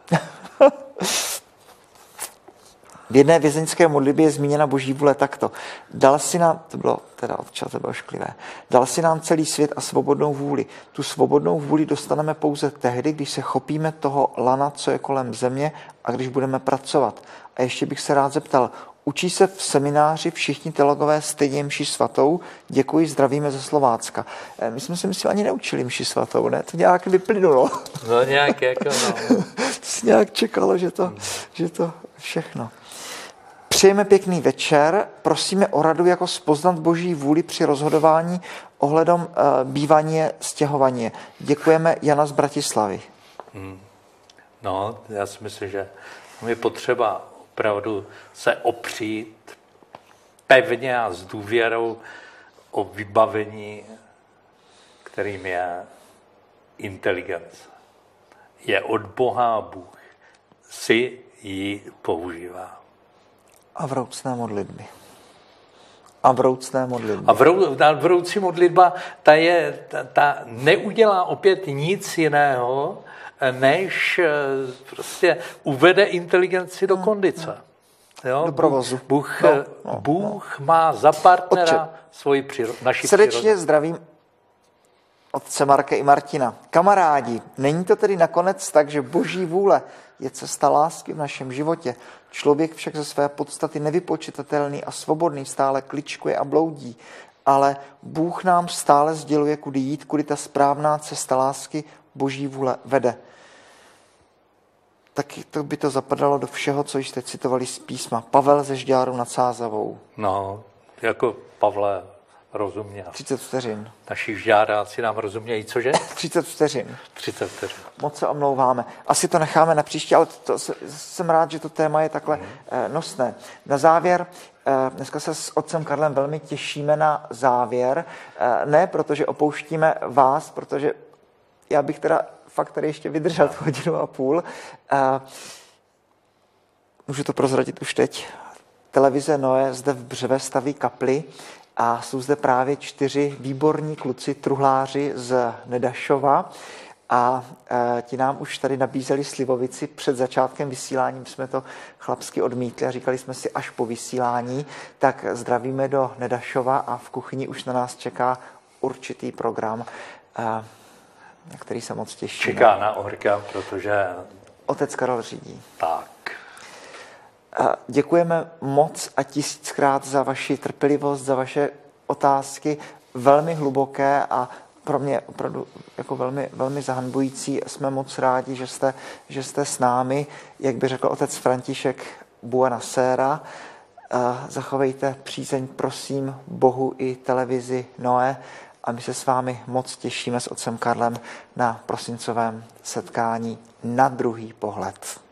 V jedné vězeňské modlitbě je zmíněna boží vůle takto. Dal si nám, to bylo teda odčas, to bylo šklivé, dal si nám celý svět a svobodnou vůli. Tu svobodnou vůli dostaneme pouze tehdy, když se chopíme toho lana, co je kolem země a když budeme pracovat. A ještě bych se rád zeptal, učí se v semináři všichni teologové stejně mši svatou? Děkuji, zdravíme ze Slovácka. My jsme si myslím ani neučili mši svatou, ne? To nějak vyplynulo. No nějak jako no. Nějak čekalo, že to všechno. Přejeme pěkný večer, prosíme o radu, jako spoznat boží vůli při rozhodování ohledom bývání, stěhování. Děkujeme, Jana z Bratislavy. No, já si myslím, že je potřeba opravdu se opřít pevně a s důvěrou o vybavení, kterým je inteligence. Je od Boha a Bůh si ji používá. A vroucné modlitby. A vroucí modlitba, ta neudělá opět nic jiného, než prostě uvede inteligenci do kondice. Jo? Do provozu. Bůh má za partnera naši srdečně přírodu. Zdravím otce Marka i Martina. Kamarádi, není to tedy nakonec tak, že boží vůle je cesta lásky v našem životě. Člověk však ze své podstaty nevypočitatelný a svobodný stále kličkuje a bloudí, ale Bůh nám stále sděluje, kudy jít, kudy ta správná cesta lásky boží vůle vede. Taky to by to zapadalo do všeho, co jste citovali z písma. Pavel ze Žďáru nad Sázavou. No, jako Pavle rozuměl. 30 vteřin. Naši žďáráci nám rozumějí, cože? 30 vteřin. 30 vteřin. Moc se omlouváme. Asi to necháme na příště, ale jsem rád, že to téma je takhle nosné. Na závěr Dneska se s otcem Karlem velmi těšíme na závěr. Ne protože opouštíme vás, protože já bych teda fakt tady ještě vydržel 1,5 hodiny. Můžu to prozradit už teď. Televize Noé zde v Břeve staví kapli a jsou zde právě 4 výborní kluci, truhláři z Nedašova. A ti nám už tady nabízeli slivovici před začátkem vysílání. Jsme to chlapsky odmítli a říkali jsme si až po vysílání. Tak zdravíme do Nedašova a v kuchyni už na nás čeká určitý program, na který se moc těšíme. Čeká na Orka, protože... Otec Karel řídí. Tak. Děkujeme moc a 1000krát za vaši trpělivost, za vaše otázky, velmi hluboké a pro mě opravdu jako velmi, velmi zahanbující. Jsme moc rádi, že jste s námi, jak by řekl otec František, buonasera. Zachovejte přízeň, prosím, Bohu i televizi Noé a my se s vámi moc těšíme s otcem Karlem na prosincovém setkání Na druhý pohled.